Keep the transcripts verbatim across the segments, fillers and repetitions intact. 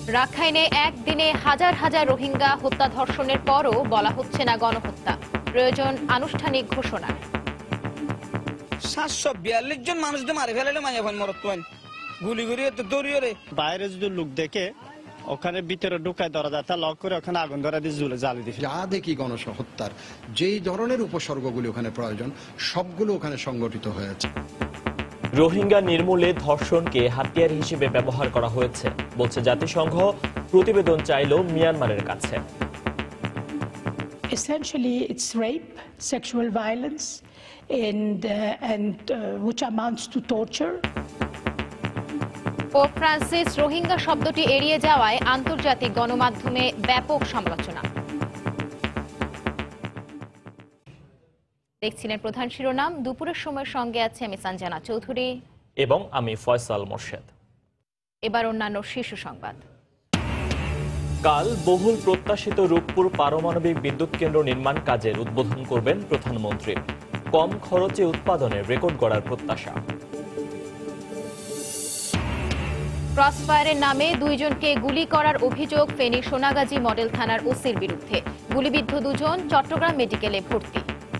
রাখাইনে একদিনে হাজার হাজার রোহিঙ্গা হত্যা ধর্ষণের পরও বলা হচ্ছে না গণহত্যা, প্রয়োজন আনুষ্ঠানিক ঘোষণা। সাতশো বিয়াল্লিশ জন মানুষ মারি ফেলাইলে মাঝে মরত্বেন গুলি গুলি দৌড়িয়ে রে বাইরে যদি লোক দেখে ওখানে ভিতরে ঢুকায় দরজাটা লক করে ওখানে আগুন ধরা দিয়ে ঝুলে জ্বালি দিছে। যা দেখি গণহত্যার যেই ধরনের উপসর্গগুলি ওখানে প্রয়োজন সবগুলো ওখানে সংগঠিত হয়েছে। রোহিঙ্গা নির্মূলে ধর্ষণকে হাতিয়ার হিসেবে ব্যবহার করা হয়েছে বলছে জাতিসংঘ, প্রতিবেদন চাইল মিয়ানমারের কাছে। Essentially, it's rape, sexual violence, and uh, and uh, which amounts to torture. Pope Francis Rohingya শব্দটি এড়িয়ে যাওয়ায় আন্তর্জাতিক গণমাধ্যমে ব্যাপক সমালোচনা। দেখছিলেন প্রধান শিরোনাম। দুপুরের সময়ের সঙ্গে আছে আমি সঞ্জনা চৌধুরী এবং আমি ফয়সাল মোর্শেদ। এবার অন্যান্য শীর্ষ সংবাদ। কাল বহুল প্রত্যাশিত রূপপুর পারমাণবিক বিদ্যুৎ কেন্দ্র নির্মাণ কাজের উদ্বোধন করবেন প্রধানমন্ত্রী। কম খরচে উৎপাদনে রেকর্ড গড়ার প্রত্যাশা। ক্রসফায়ারের নামে দুইজনকে গুলি করার অভিযোগ ফেনী সোনাগাজী মডেল থানার ওসির বিরুদ্ধে। গুলিবিদ্ধ দুজন চট্টগ্রাম মেডিকেলে ভর্তি।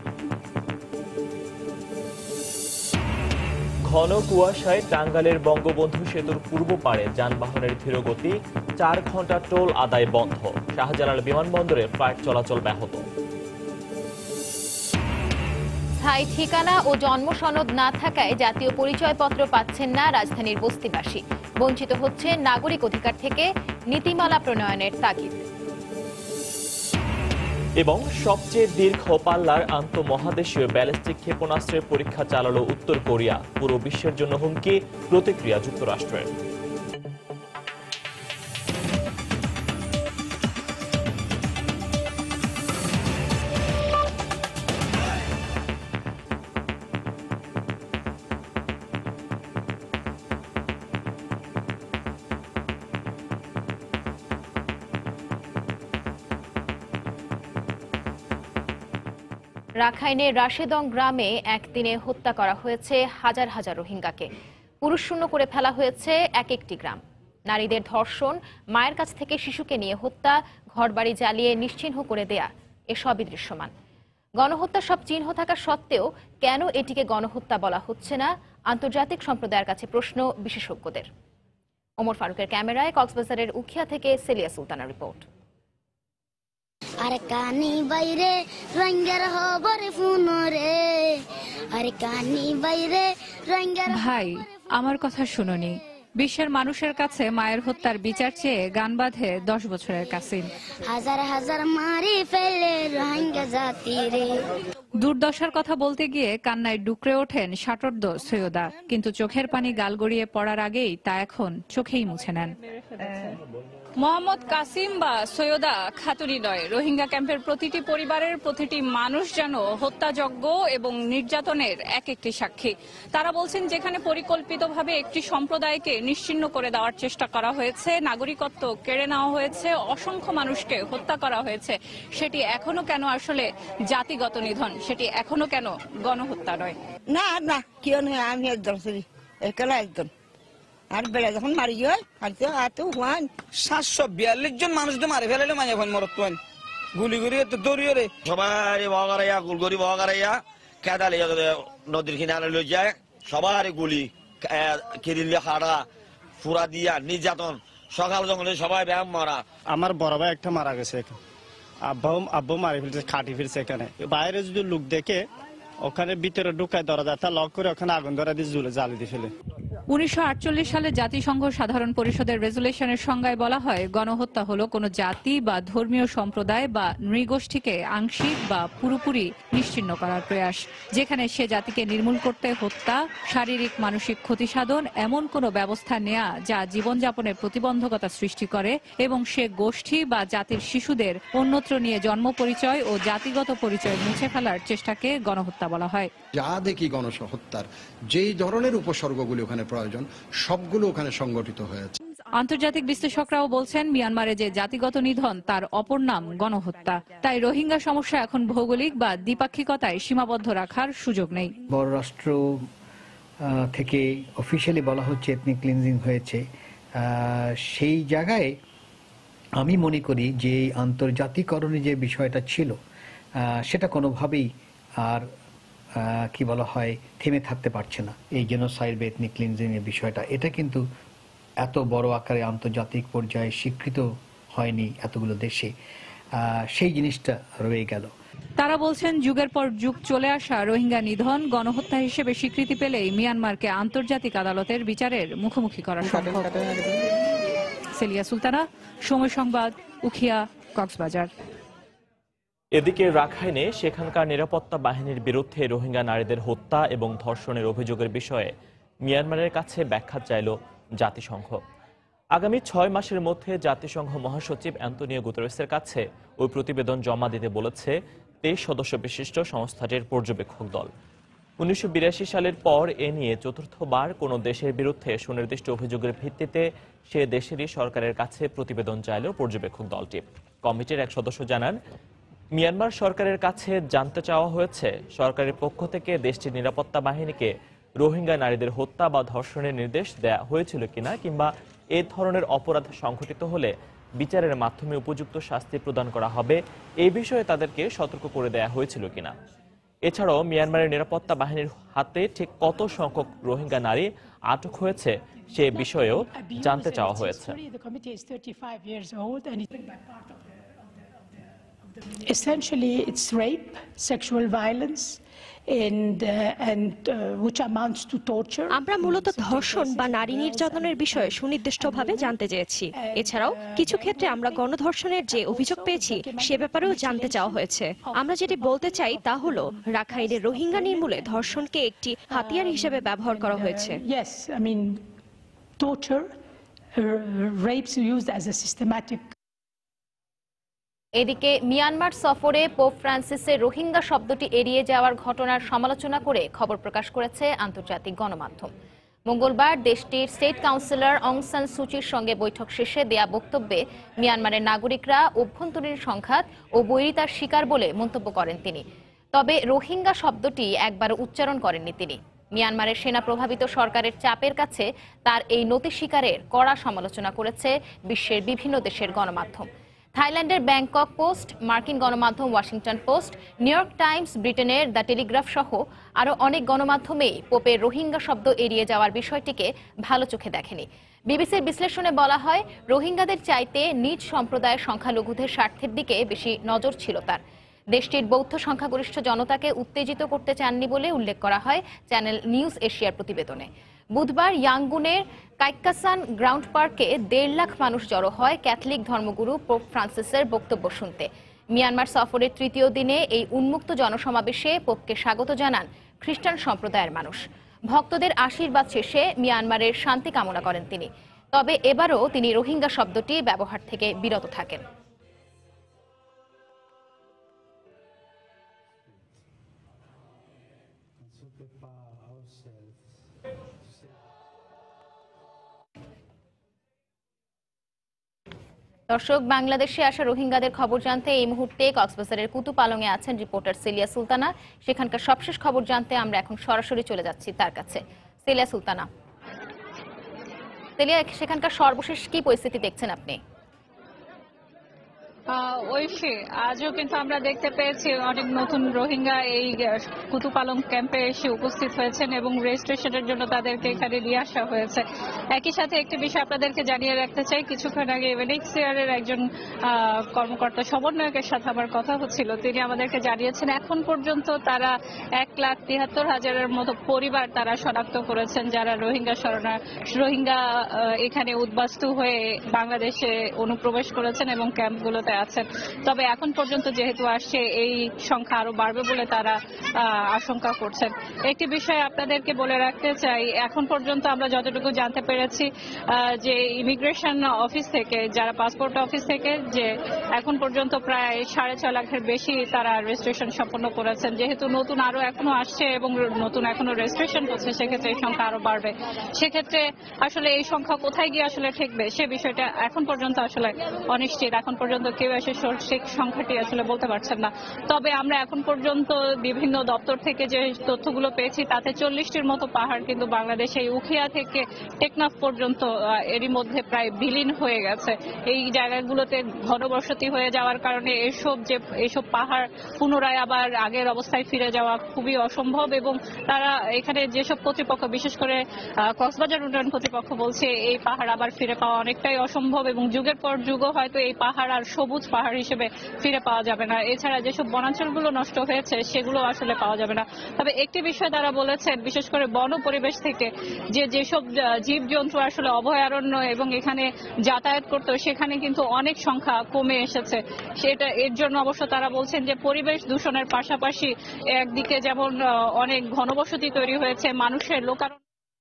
ঘন কুয়াশায় টাঙ্গাইলের বঙ্গবন্ধু সেতুর পূর্ব পাড়ে যানবাহনের ধীরগতি, চার ঘন্টা টোল আদায় বন্ধ। শাহজালাল বিমানবন্দরে ফ্লাইট চলাচল ব্যাহত। স্থায়ী ঠিকানা ও জন্ম সনদ না থাকায় জাতীয় পরিচয়পত্র পাচ্ছেন না রাজধানীর বস্তিবাসী। বঞ্চিত হচ্ছে নাগরিক অধিকার থেকে, নীতিমালা প্রণয়নের তাগিদ। এবং সবচেয়ে দীর্ঘ পাল্লার আন্তঃমহাদেশীয় ব্যালিস্টিক ক্ষেপণাস্ত্রের পরীক্ষা চালালো উত্তর কোরিয়া। পুরো বিশ্বের জন্য হুমকি, প্রতিক্রিয়া যুক্তরাষ্ট্রের। রাখাইনের রাশেদং গ্রামে একদিনে হত্যা করা হয়েছে হাজার হাজার রোহিঙ্গাকে। পুরুষশূন্য করে ফেলা হয়েছে এক একটি গ্রাম। নারীদের ধর্ষণ, মায়ের কাছ থেকে শিশুকে নিয়ে হত্যা, ঘরবাড়ি জ্বালিয়ে নিশ্চিহ্ন করে দেয়া, এসবই দৃশ্যমান। গণহত্যার সব চিহ্ন থাকা সত্ত্বেও কেন এটিকে গণহত্যা বলা হচ্ছে না, আন্তর্জাতিক সম্প্রদায়ের কাছে প্রশ্ন বিশেষজ্ঞদের। ওমর ফারুকের ক্যামেরায় কক্সবাজারের উখিয়া থেকে সেলিয়া সুলতানার রিপোর্ট। আরে কানি বাইরে রঙের হবরে ফুনরে, আরে কানি বাইরে রঙের। ভাই, আমার কথা শুনুনি। বিশ্বের মানুষের কাছে মায়ের হত্যার বিচার চেয়ে গান বাঁধে দশ বছরের কাসিম। হাজার হাজার মারি ফেলে রোহিঙ্গা জাতি রে। দুর্দশার কথা বলতে গিয়ে কান্নায় ডুকরে ওঠেন ষাটোর্ধ্ব সৈয়দা, কিন্তু চোখের পানি গাল গড়িয়ে পড়ার আগেই তা এখন চোখেই মুছে নেন। মোহাম্মদ কাসিম বা সৈয়দা খাতুনি নয়, রোহিঙ্গা ক্যাম্পের প্রতিটি পরিবারের প্রতিটি মানুষ যেন হত্যাযজ্ঞ এবং নির্যাতনের এক একটি সাক্ষী। তারা বলছেন, যেখানে পরিকল্পিতভাবে একটি সম্প্রদায়কে নিশ্চিহ্ন করে দেওয়ার চেষ্টা করা হয়েছে, নাগরিকত্ব কেড়ে নেওয়া হয়েছে, অসংখ্য মানুষকে হত্যা করা হয়েছে, সেটি এখনো কেন আসলে জাতিগত নিধন, সেটি এখনো কেন গণহত্যা নয়? না না, কেউ নয়, আমি একদম একলা একদম। আর বেলা যখন মারি হয় সাতশো বিয়াল্লিশ জন মানুষ মারি ফেলাইলে মাঝে মরত্বেন গুলি গুলি দৌড়িয়ে রে সবারই বগারাইয়া গুলগরি বগারাইয়া কেদালি নদীর কিনারে লই যায়, সবারই গুলি কিরিলে হাড়া ফুরা দিয়া নির্যাতন, সকাল জঙ্গলে সবাই ব্যায়াম মারা। আমার বড় ভাই একটা মারা গেছে, আব্বাও আব্বু মারি ফেলছে, খাটি ফেলছে। এখানে বাইরে যদি লোক দেখে ওখানে ভিতরে ঢুকায় দরজাটা লক করে ওখানে আগুন ধরা দিয়ে ঝুলে জ্বালি দিয়ে ফেলে। উনিশশো আটচল্লিশ সালে জাতিসংঘ সাধারণ পরিষদের রেজুলেশনের সংজ্ঞায় বলা হয়, গণহত্যা হলো কোনো জাতি বা ধর্মীয় সম্প্রদায় বা নৃগোষ্ঠীকে আংশিক বা পুরোপুরি নিশ্চিহ্ন করার প্রয়াস, যেখানে সে জাতিকে নির্মূল করতে হত্যা, শারীরিক মানসিক ক্ষতি সাধন, এমন কোনো ব্যবস্থা নেয়া যা জীবনযাপনের প্রতিবন্ধকতা সৃষ্টি করে এবং সে গোষ্ঠী বা জাতির শিশুদের অন্যত্র নিয়ে জন্ম পরিচয় ও জাতিগত পরিচয় মুছে ফেলার চেষ্টাকে গণহত্যা বলা হয়। যা দেখি গণহত্যার যেই ধরনের উপসর্গগুলি ওখানে প্রয়োজন সবগুলো ওখানে সংগঠিত হয়েছে। আন্তর্জাতিক বিশ্লেষকরাও বলছেন, মিয়ানমারে যে জাতিগত নিধন তার অপর নাম গণহত্যা। তাই রোহিঙ্গা সমস্যা এখন ভৌগোলিক বা দ্বিপাক্ষিকতায় সীমাবদ্ধ রাখার সুযোগ নেই। বড় রাষ্ট্র থেকে অফিসিয়ালি বলা হচ্ছে এথনিক ক্লিনজিং হয়েছে, সেই জায়গায় আমি মনে করি যে এই আন্তর্জাতিকরণে যে বিষয়টা ছিল সেটা কোনোভাবেই আর কি বলা হয় থেমে থাকতে পারছে না। এই জেনোসাইড বা এথনিক ক্লিনজিং এর বিষয়টা এটা কিন্তু এত বড় আকারে আন্তর্জাতিক পর্যায়ে স্বীকৃত হয়নি এতগুলো দেশে, সেই জিনিসটা রয়ে গেল। তারা বলছেন যুগের পর যুগ চলে আসা রোহিঙ্গা নিধন গণহত্যা হিসেবে স্বীকৃতি পেলেই মিয়ানমারকে আন্তর্জাতিক আদালতের বিচারের মুখোমুখি করা সম্ভব। সেলিয়া সুলতানা, সময় সংবাদ, উখিয়া, কক্সবাজার। এদিকে রাখাইনে সেখানকার নিরাপত্তা বাহিনীর বিরুদ্ধে রোহিঙ্গা নারীদের হত্যা এবং ধর্ষণের অভিযোগের বিষয়ে মিয়ানমারের কাছে ব্যাখ্যা চাইল জাতিসংঘ। আগামী ছয় মাসের মধ্যে জাতিসংঘ মহাসচিব অ্যান্তোনিও গুতেরেসের কাছে ওই প্রতিবেদন জমা দিতে বলেছে তেইশ সদস্য বিশিষ্ট সংস্থাটির পর্যবেক্ষক দল। উনিশশো বিরাশি সালের পর এ নিয়ে চতুর্থবার কোনো দেশের বিরুদ্ধে সুনির্দিষ্ট অভিযোগের ভিত্তিতে সে দেশেরই সরকারের কাছে প্রতিবেদন চাইল পর্যবেক্ষক দলটি। কমিটির এক সদস্য জানান, মিয়ানমার সরকারের কাছে জানতে চাওয়া হয়েছে সরকারের পক্ষ থেকে দেশটির নিরাপত্তা বাহিনীকে রোহিঙ্গা নারীদের হত্যা বা ধর্ষণের নির্দেশ দেয়া হয়েছিল কিনা, কিংবা এ ধরনের অপরাধ সংঘটিত হলে বিচারের মাধ্যমে উপযুক্ত শাস্তি প্রদান করা হবে এই বিষয়ে তাদেরকে সতর্ক করে দেয়া হয়েছিল কিনা। এছাড়াও মিয়ানমারের নিরাপত্তা বাহিনীর হাতে ঠিক কত সংখ্যক রোহিঙ্গা নারী আটক হয়েছে সে বিষয়েও জানতে চাওয়া হয়েছে। Essentially, it's rape, sexual violence, and uh, and uh, which amounts to torture. আমরা মূলত ধর্ষণ বা নারী নির্যাতনের বিষয়ে সুনির্দিষ্টভাবে জানতে চেয়েছি। এছাড়াও কিছু ক্ষেত্রে আমরা গণধর্ষণের যে অভিযোগ পেয়েছি সে ব্যাপারেও জানতে চাওয়া হয়েছে। আমরা যেটি বলতে চাই তা হলো রাখাইনের রোহিঙ্গা নির্মূলে ধর্ষণকে একটি হাতিয়ার হিসেবে ব্যবহার করা হয়েছে। Yes, I mean torture, rapes used as a systematic. এদিকে মিয়ানমার সফরে পোপ ফ্রান্সিসের রোহিঙ্গা শব্দটি এড়িয়ে যাওয়ার ঘটনার সমালোচনা করে খবর প্রকাশ করেছে আন্তর্জাতিক গণমাধ্যম। মঙ্গলবার দেশটির স্টেট কাউন্সিলর অং সান সুচির সঙ্গে বৈঠক শেষে দেয়া বক্তব্যে মিয়ানমারের নাগরিকরা অভ্যন্তরীণ সংঘাত ও বৈরিতার শিকার বলে মন্তব্য করেন তিনি। তবে রোহিঙ্গা শব্দটি একবারও উচ্চারণ করেননি তিনি। মিয়ানমারের সেনা প্রভাবিত সরকারের চাপের কাছে তার এই নতি স্বীকারের কড়া সমালোচনা করেছে বিশ্বের বিভিন্ন দেশের গণমাধ্যম। থাইল্যান্ডের ব্যাংকক পোস্ট, মার্কিন গণমাধ্যম Washington Post, New York Times, ব্রিটেনের দ্য টেলিগ্রাফ সহ আরও অনেক গণমাধ্যমেই পোপের রোহিঙ্গা শব্দ এড়িয়ে যাওয়ার বিষয়টিকে ভালো চোখে দেখেনি। বিবিসির বিশ্লেষণে বলা হয়, রোহিঙ্গাদের চাইতে নিজ সম্প্রদায়ের সংখ্যালঘুদের স্বার্থের দিকে বেশি নজর ছিল তার। দেশটির বৌদ্ধ সংখ্যাগরিষ্ঠ জনতাকে উত্তেজিত করতে চাননি বলে উল্লেখ করা হয় চ্যানেল নিউজ এশিয়ার প্রতিবেদনে। বুধবার ইয়াঙ্গুনের কাইক্কাসান গ্রাউন্ড পার্কে দেড় লাখ মানুষ জড়ো হয় ক্যাথলিক ধর্মগুরু পোপ ফ্রান্সিসের বক্তব্য শুনতে। মিয়ানমার সফরের তৃতীয় দিনে এই উন্মুক্ত জনসমাবেশে পোপকে স্বাগত জানান খ্রিস্টান সম্প্রদায়ের মানুষ। ভক্তদের আশীর্বাদ শেষে মিয়ানমারের শান্তি কামনা করেন তিনি। তবে এবারও তিনি রোহিঙ্গা শব্দটি ব্যবহার থেকে বিরত থাকেন। দর্শক, বাংলাদেশে আসা রোহিঙ্গাদের খবর জানতে এই মুহূর্তে কক্সবাজারের কুতুপালংয়ে আছেন রিপোর্টার সেলিয়া সুলতানা। সেখানকার সবশেষ খবর জানতে আমরা এখন সরাসরি চলে যাচ্ছি তার কাছে। সেলিয়া সুলতানা, সেলিয়া, সেখানকার সর্বশেষ কি পরিস্থিতি দেখছেন আপনি? ঐশী, আজও কিন্তু আমরা দেখতে পেয়েছি অনেক নতুন রোহিঙ্গা এই কুতুপালং ক্যাম্পে এসে উপস্থিত হয়েছেন এবং রেজিস্ট্রেশনের জন্য তাদেরকে এখানে নিয়ে আসা হয়েছে। একই সাথে একটি বিষয় আপনাদেরকে জানিয়ে রাখতে চাই, কিছুক্ষণ আগে ইউএনএইচসিআর-এর একজন কর্মকর্তা সমন্বয়কের সাথে আমার কথা হচ্ছিল। তিনি আমাদেরকে জানিয়েছেন এখন পর্যন্ত তারা এক লাখ তিয়াত্তর হাজারের মতো পরিবার তারা শনাক্ত করেছেন যারা রোহিঙ্গা শরণা রোহিঙ্গা এখানে উদ্বাস্তু হয়ে বাংলাদেশে অনুপ্রবেশ করেছেন এবং ক্যাম্পগুলোতে আছেন। তবে এখন পর্যন্ত যেহেতু আসছে এই সংখ্যা আরো বাড়বে বলে তারা আশঙ্কা করছেন। একটি বিষয় আপনাদেরকে বলে রাখতে চাই, এখন পর্যন্ত আমরা যতটুকু জানতে পেরেছি যে ইমিগ্রেশন অফিস থেকে, যারা পাসপোর্ট অফিস থেকে, যে এখন পর্যন্ত প্রায় সাড়ে ছয় লাখের বেশি তারা রেজিস্ট্রেশন সম্পন্ন করেছেন। যেহেতু নতুন আরো এখনো আসছে এবং নতুন এখনো রেজিস্ট্রেশন করছে, সেক্ষেত্রে এই সংখ্যা আরো বাড়বে। সেক্ষেত্রে আসলে এই সংখ্যা কোথায় গিয়ে আসলে ঠেকবে সে বিষয়টা এখন পর্যন্ত আসলে অনিশ্চিত। এখন পর্যন্ত কেউ এসে সঠিক সংখ্যাটি আসলে বলতে পারছেন না। তবে আমরা এখন পর্যন্ত বিভিন্ন দপ্তর থেকে যে তথ্যগুলো পেয়েছি তাতে চল্লিশটির মতো পাহাড় কিন্তু বাংলাদেশে এই উখিয়া থেকে টেকনাফ পর্যন্ত এরই মধ্যে প্রায় বিলীন হয়ে গেছে। এই জায়গাগুলোতে ঘনবসতি হয়ে যাওয়ার কারণে এসব যে এসব পাহাড় পুনরায় আবার আগের অবস্থায় ফিরে যাওয়া খুবই অসম্ভব, এবং তারা এখানে যেসব কর্তৃপক্ষ, বিশেষ করে কক্সবাজার উন্নয়ন কর্তৃপক্ষ বলছে এই পাহাড় আবার ফিরে পাওয়া অনেকটাই অসম্ভব, এবং যুগের পর যুগও হয়তো এই পাহাড় আর সবুজ পাহাড় হিসেবে ফিরে পাওয়া যাবে না। এছাড়া যেসব বনাঞ্চলগুলো নষ্ট হয়েছে সেগুলো আসলে পাওয়া যাবে না। তবে একটি বিষয় তারা বলেছেন, বিশেষ করে বন পরিবেশ থেকে যে যেসব জীবজন্তু আসলে অভয়ারণ্য এবং এখানে যাতায়াত করতো সেখানে কিন্তু অনেক সংখ্যা কমে এসেছে। সেটা এর জন্য অবশ্য তারা বলছেন যে পরিবেশ দূষণের পাশাপাশি একদিকে যেমন অনেক ঘনবসতি তৈরি হয়েছে, মানুষের লোকারণ্য।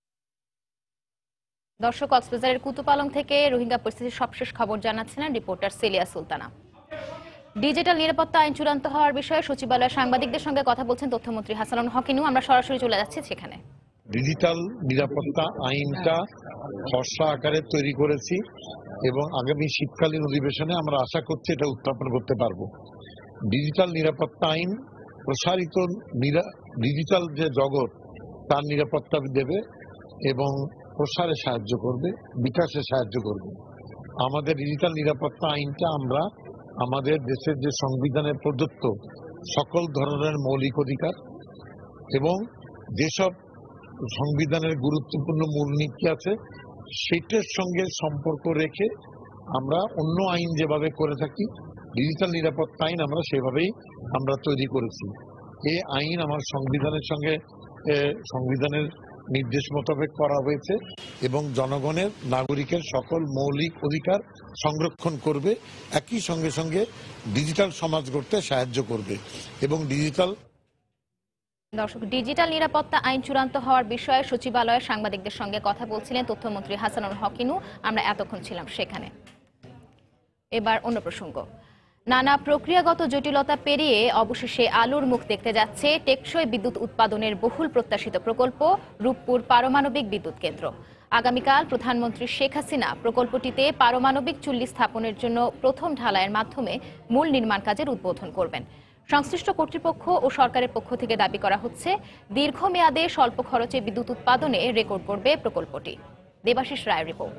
দর্শক, কক্সবাজারের কুতুপালং থেকে রোহিঙ্গা পরিস্থিতির সবশেষ খবর জানাচ্ছিলেন রিপোর্টার সেলিয়া সুলতানা। ডিজিটাল নিরাপত্তা আইন চূড়ান্ত হওয়ার বিষয়ে সচিবালয়ে সাংবাদিকদের সঙ্গে কথা বলছেন তথ্যমন্ত্রী হাসানুল হকিনু। আমরা সরাসরি চলে যাচ্ছি সেখানে। ডিজিটাল নিরাপত্তা আইনটা খসড়া আকারে তৈরি করেছি এবং আগামী শীতকালীন অধিবেশনে আমরা আশা করছি এটা উত্থাপন করতে পারবো। ডিজিটাল নিরাপত্তা আইন প্রসারিত ডিজিটাল যে জগৎ তার নিরাপত্তা দেবে এবং প্রসারে সাহায্য করবে, বিকাশে সাহায্য করবে। আমাদের ডিজিটাল নিরাপত্তা আইনটা আমরা আমাদের দেশের যে সংবিধানে প্রদত্ত সকল ধরনের মৌলিক অধিকার এবং যেসব সংবিধানের গুরুত্বপূর্ণ মূলনীতি আছে সেটার সঙ্গে সম্পর্ক রেখে আমরা অন্য আইন যেভাবে করে থাকি ডিজিটাল নিরাপত্তা আইন আমরা সেভাবেই আমরা তৈরি করেছি। এই আইন আমার সংবিধানের সঙ্গে সংবিধানের নির্দেশ মোতাবেক করা হয়েছে এবং জনগণের, নাগরিকের সকল মৌলিক অধিকার সংরক্ষণ করবে, একই সঙ্গে সঙ্গে ডিজিটাল সমাজ গড়তে সাহায্য করবে এবং ডিজিটাল দর্শক, ডিজিটাল নিরাপত্তা আইন চূড়ান্ত হওয়ার বিষয়ে সচিবালয়ে সাংবাদিকদের সঙ্গে কথা বলছিলেন তথ্যমন্ত্রী হাসানুল হকিনু। আমরা এতক্ষণ ছিলাম সেখানে। এবার অন্য প্রসঙ্গ। নানা প্রক্রিয়াগত জটিলতা পেরিয়ে অবশেষে আলোর মুখ দেখতে যাচ্ছে টেকসই বিদ্যুৎ উৎপাদনের বহুল প্রত্যাশিত প্রকল্প রূপপুর পারমাণবিক বিদ্যুৎ কেন্দ্র। আগামীকাল প্রধানমন্ত্রী শেখ হাসিনা প্রকল্পটিতে পারমাণবিক চুল্লি স্থাপনের জন্য প্রথম ঢালাইয়ের মাধ্যমে মূল নির্মাণ কাজের উদ্বোধন করবেন। সংশ্লিষ্ট কর্তৃপক্ষ ও সরকারের পক্ষ থেকে দাবি করা হচ্ছে দীর্ঘমেয়াদে স্বল্প খরচে বিদ্যুৎ উৎপাদনে রেকর্ড করবে প্রকল্পটি। দেবাশিস রায়ের রিপোর্ট।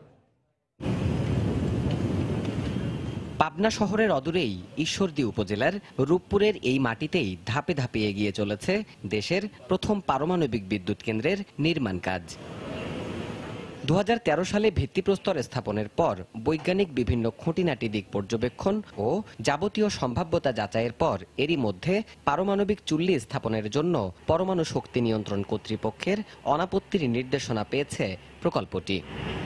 পাবনা শহরের অদূরেই ঈশ্বরদী উপজেলার রূপপুরের এই মাটিতেই ধাপে ধাপে এগিয়ে চলেছে দেশের প্রথম পারমাণবিক বিদ্যুৎ কেন্দ্রের নির্মাণ কাজ। দু হাজার তেরো সালে ভিত্তিপ্রস্তর স্থাপনের পর বৈজ্ঞানিক বিভিন্ন খুঁটিনাটি দিক পর্যবেক্ষণ ও যাবতীয় সম্ভাব্যতা যাচাইয়ের পর এরই মধ্যে পারমাণবিক চুল্লি স্থাপনের জন্য পরমাণু শক্তি নিয়ন্ত্রণ কর্তৃপক্ষের অনাপত্তির নির্দেশনা পেয়েছে প্রকল্পটি।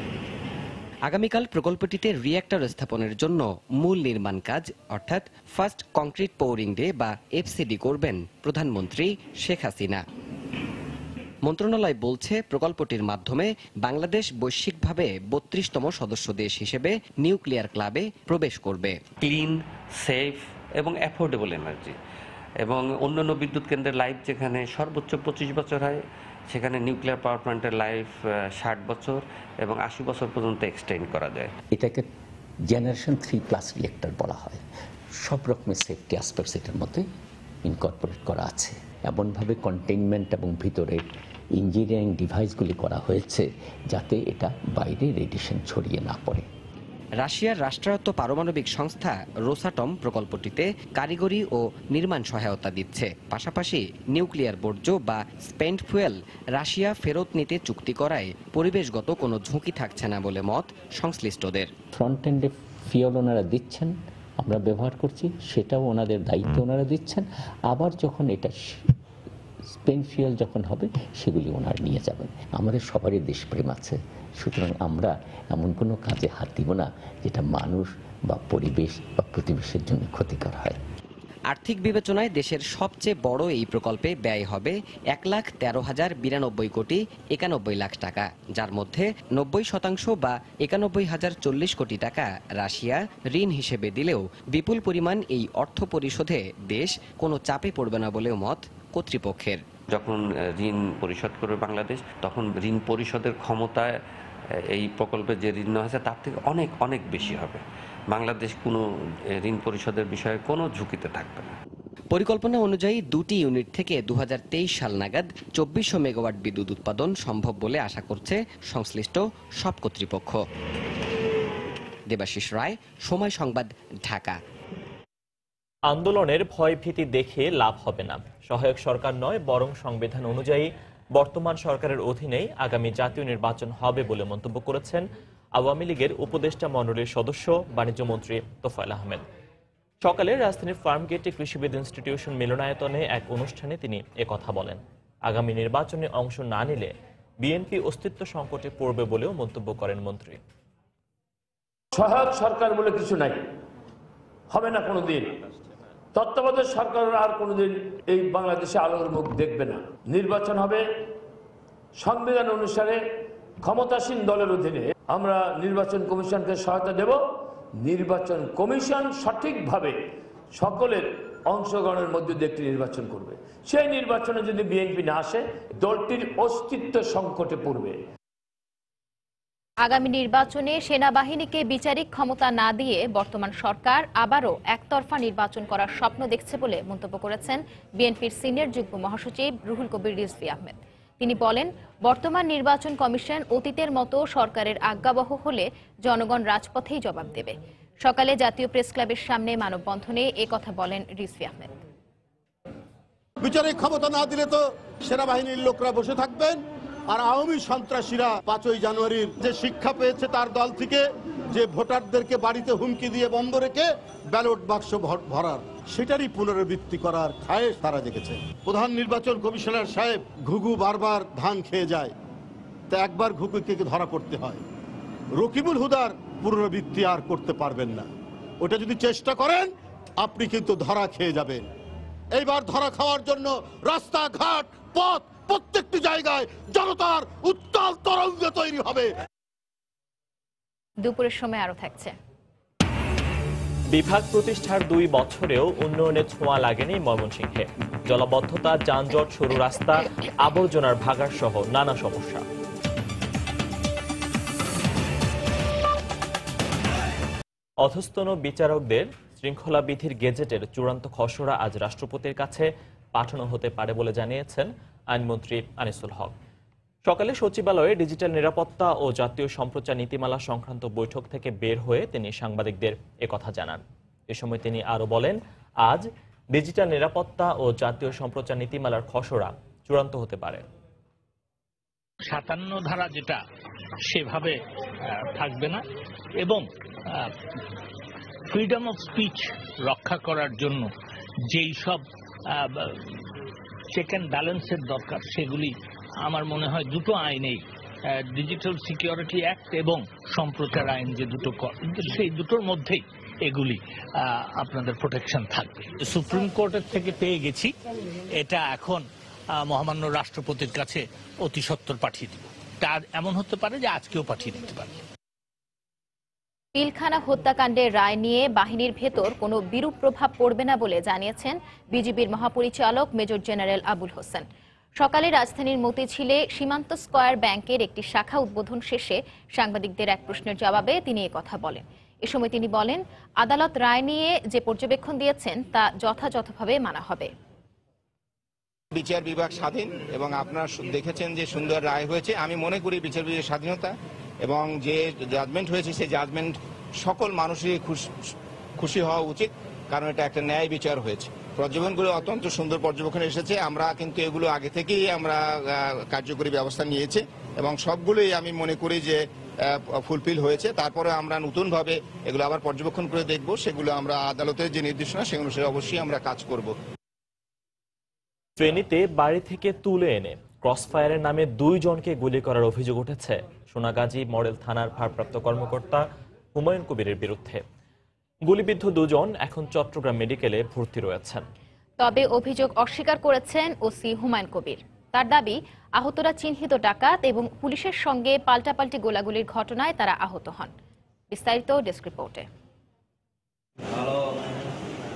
আগামীকাল প্রকল্পটিতে রিঅ্যাক্টর স্থাপনের জন্য মূল নির্মাণ কাজ অর্থাৎ ফার্স্ট কংক্রিট পোরিং ডে বা এফসিডি করবেন প্রধানমন্ত্রী শেখ হাসিনা। মন্ত্রণালয় বলছে প্রকল্পটির মাধ্যমে বাংলাদেশ বৈশ্বিকভাবে বত্রিশতম সদস্য দেশ হিসেবে নিউক্লিয়ার ক্লাবে প্রবেশ করবে। ক্লিন, সেফ এবং অ্যাফোর্ডেবল এনার্জি এবং অন্যান্য বিদ্যুৎ কেন্দ্রের লাইফ যেখানে সর্বোচ্চ পঁচিশ বছর হয় সেখানে নিউক্লিয়ার পাওয়ার প্ল্যান্টের লাইফ ষাট বছর এবং আশি বছর পর্যন্ত এক্সটেন্ড করা যায়। এটাকে জেনারেশন থ্রি প্লাস রিয়েক্টর বলা হয়। সব রকমের সেফটি অ্যাসপেক্টস এটার মধ্যে ইনকর্পোরেট করা আছে। এমনভাবে কন্টেইনমেন্ট এবং ভিতরে ইঞ্জিনিয়ারিং ডিভাইসগুলি করা হয়েছে যাতে এটা বাইরে রেডিয়েশন ছড়িয়ে না পড়ে। রাশিয়ার রাষ্ট্রায়ত্ত পারমাণবিক সংস্থা রোসাটম প্রকল্পটিতে কারিগরি ও নির্মাণ সহায়তা দিচ্ছে। পাশাপাশি নিউক্লিয়ার বর্জ্য বা স্পেন্ড ফুয়েল রাশিয়া ফেরত নিতে চুক্তি করায় পরিবেশগত কোনো ঝুঁকি থাকছে না বলে মত সংশ্লিষ্টদের। ফ্রন্ট এন্ডে ফিউল ওনারা দিচ্ছেন, আমরা ব্যবহার করছি, সেটাও ওনাদের দায়িত্ব ওনারা দিচ্ছেন। আবার যখন এটা স্পেন্ড ফিউল যখন হবে সেগুলি ওনারা নিয়ে যাবেন। আমাদের সবারই দেশপ্রেম আছে, সুতরাং আমরা এমন কোনো কাজে হাত দিব না যেটা মানুষ বা পরিবেশ বা প্রতিবেশের জন্য ক্ষতিকর হয়। আর্থিক বিবেচনায় দেশের সবচেয়ে বড় এই প্রকল্পে ব্যয় হবে এক লাখ তেরো হাজার বিরানব্বই কোটি একানব্বই লাখ টাকা, যার মধ্যে নব্বই শতাংশ বা একানব্বই হাজার চল্লিশ কোটি টাকা রাশিয়া ঋণ হিসেবে দিলেও বিপুল পরিমাণ এই অর্থ পরিশোধে দেশ কোনো চাপে পড়বে না বলেও মত কর্তৃপক্ষের। যখন ঋণ পরিশোধ করবে বাংলাদেশ তখন ঋণ পরিশোধের ক্ষমতায় এই প্রকল্পে যে ঋণ নেওয়া হয়েছে তার থেকে অনেক অনেক বেশি হবে। বাংলাদেশ কোনো ঋণ পরিশোধের বিষয়ে কোনো ঝুঁকিতে থাকবে না। পরিকল্পনা অনুযায়ী দুটি ইউনিট থেকে দু হাজার তেইশ সাল নাগাদ চব্বিশশো মেগাওয়াট বিদ্যুৎ উৎপাদন সম্ভব বলে আশা করছে সংশ্লিষ্ট সব কর্তৃপক্ষ। দেবাশিস রায়, সময় সংবাদ, ঢাকা। আন্দোলনের ভয় ভীতি দেখে লাভ হবে না, সহায়ক সরকার নয় বরং সংবিধান অনুযায়ী বর্তমান সরকারের অধীনেই আগামী জাতীয় নির্বাচন হবে বলে মন্তব্য করেছেন আওয়ামী লীগের উপদেষ্টা মণ্ডলীর সদস্য বাণিজ্য মন্ত্রী তোফায়েল আহমেদ। সকালে রাজধানীর ফার্মগেটে কৃষিবিদ ইনস্টিটিউশন মিলনায়তনে এক অনুষ্ঠানে তিনি একথা বলেন। আগামী নির্বাচনে অংশ না নিলে বিএনপি অস্তিত্ব সংকটে পড়বে বলেও মন্তব্য করেন মন্ত্রী। সহায়ক সরকার বলে কিছু নাই, হবে না কোনোদিন। তত্ত্বাবধায়ক সরকার আর কোনোদিন এই বাংলাদেশে আলোর মুখ দেখবে না। নির্বাচন হবে সংবিধান অনুসারে ক্ষমতাসীন দলের অধীনে। আমরা নির্বাচন কমিশনকে সহায়তা দেব। নির্বাচন কমিশন সঠিকভাবে সকলের অংশগ্রহণের মধ্যে দিয়ে একটি নির্বাচন করবে। সেই নির্বাচনে যদি বিএনপি না আসে, দলটির অস্তিত্ব সংকটে পড়বে। আগামী নির্বাচনে সেনাবাহিনীকে বিচারিক ক্ষমতা না দিয়ে বর্তমান সরকার আবারও একতরফা নির্বাচন করার স্বপ্ন দেখছে বলে মন্তব্য করেছেন বিএনপির সিনিয়র যুগ্ম মহাসচিব রুহুল কবির রিজভী আহমেদ। তিনি বলেন, বর্তমান নির্বাচন কমিশন অতীতের মতো সরকারের আজ্ঞাবহ হলে জনগণ রাজপথেই জবাব দেবে। সকালে জাতীয় প্রেস ক্লাবের সামনে মানববন্ধনে এ কথা বলেন রিজভী আহমেদ। বিচারিক ক্ষমতা না দিলে তো সেনাবাহিনীর লোকরা বসে থাকবেন, আর আওয়ামী সন্ত্রাসীরা পাঁচই জানুয়ারির যে শিক্ষা পেয়েছে তার দল থেকে যে ভোটারদেরকে বাড়িতে হুমকি দিয়ে বন্ধ রেখে ব্যালট বাক্স ভরার, সেটারই পুনরাবৃত্তি করার খায়েশ তারা দেখেছে। প্রধান নির্বাচন কমিশনার সাহেব ঘুঘু বারবার ধান খেয়ে যায়, তা একবার ঘুঘুকে ধরা করতে হয়। রকিবুল হুদার পুনরাবৃত্তি আর করতে পারবেন না। ওটা যদি চেষ্টা করেন আপনি কিন্তু ধরা খেয়ে যাবেন। এইবার ধরা খাওয়ার জন্য রাস্তাঘাট পথ প্রত্যেকটি জায়গায় জনতার উত্তাল তরঙ্গ তৈরি হবে। দুপুরের সময় আরো থাকছে। বিভাগ প্রতিষ্ঠার দুই বছরেও উন্নয়নের ছোঁয়া লাগেনি ময়মনসিংহে। জলাবদ্ধতা, যানজট, সরু রাস্তা, আবর্জনার ভাগাড় সহ নানা সমস্যা। অধস্তন বিচারকদের শৃঙ্খলা বিধির গেজেটের চূড়ান্ত খসড়া আজ রাষ্ট্রপতির কাছে পাঠানো হতে পারে বলে জানিয়েছেন আইনমন্ত্রী আনিসুল হক। সকালে সচিবালয়ে ডিজিটাল নিরাপত্তা ও জাতীয় সম্প্রচার নীতিমালা সংক্রান্ত বৈঠক থেকে বের হয়ে তিনি সাংবাদিকদের একথা জানান। এ সময় তিনি আরো বলেন, আজ ডিজিটাল নিরাপত্তা ও জাতীয় সম্প্রচার নীতিমালার খসড়া চূড়ান্ত হতে পারে। সাতান্ন ধারা যেটা সেভাবে থাকবে না, এবং ফ্রিডম অফ স্পিচ রক্ষা করার জন্য যেই সব চেক অ্যান্ড ব্যালেন্সের দরকার, সেগুলি আমার মনে হয় দুটো আইনেই, ডিজিটাল সিকিউরিটি অ্যাক্ট এবং সম্প্রচার আইন যে দুটো, সেই দুটোর মধ্যেই এগুলি আপনাদের প্রোটেকশন থাকবে। সুপ্রিম কোর্টের থেকে পেয়ে গেছি, এটা এখন মহামান্য রাষ্ট্রপতির কাছে অতি সত্বর পাঠিয়ে দিব। তা এমন হতে পারে যে আজকেও পাঠিয়ে দিতে পারে। পিলখানা হত্যাকাণ্ডের রায় নিয়ে বাহিনীর ভেতর কোনো বিরূপ প্রভাব পড়বে না বলে জানিয়েছেন বিজিবির মহাপরিচালক মেজর জেনারেল আবুল হোসেন। সকালে রাজধানীর মতিঝিলে সীমান্ত স্কয়ার ব্যাংকের একটি শাখা উদ্বোধন শেষে সাংবাদিকদের এক প্রশ্নের জবাবে তিনি কথা বলেন। এ সময় তিনি বলেন, আদালত রায় নিয়ে যে পর্যবেক্ষণ দিয়েছেন তা যথাযথভাবে মানা হবে। বিচার বিভাগ স্বাধীন এবং আপনারা দেখেছেন যে সুন্দর রায় হয়েছে। আমি মনে করি বিচার বিভাগের স্বাধীনতা এবং যে জাজমেন্ট হয়েছে সেই জাজমেন্ট সকল মানুষেরই খুশি হওয়া উচিত, কারণ এটা একটা ন্যায় বিচার হয়েছে। পর্যবেক্ষণগুলো অত্যন্ত সুন্দর পর্যবেক্ষণ এসেছে। আমরা কিন্তু এগুলো আগে থেকেই আমরা কার্যকরী ব্যবস্থা নিয়েছি এবং সবগুলোই আমি মনে করি যে ফুলফিল হয়েছে। তারপরে আমরা নতুনভাবে এগুলো আবার পর্যবেক্ষণ করে দেখব, সেগুলো আমরা আদালতের যে নির্দেশনা সে অনুসারে অবশ্যই আমরা কাজ করব। ফেনীতে বাড়ি থেকে তুলে এনে ক্রসফায়ারের নামে দুই জনকে গুলি করার অভিযোগ উঠেছে সোনাগাজী মডেল থানার ভারপ্রাপ্ত কর্মকর্তা হুমায়ুন কবিরের বিরুদ্ধে। গুলিবিদ্ধ দুজন এখন চট্টগ্রাম মেডিকেলে ভর্তি রয়েছেন। তবে অভিযোগ অস্বীকার করেছেন ওসি হুমায়ুন কবির। তার দাবি, আহতরা চিহ্নিত ডাকাত এবং পুলিশের সঙ্গে পাল্টাপাল্টি গোলাগুলির ঘটনায় তারা আহত হন। বিস্তারিত ডেস্ক রিপোর্টে।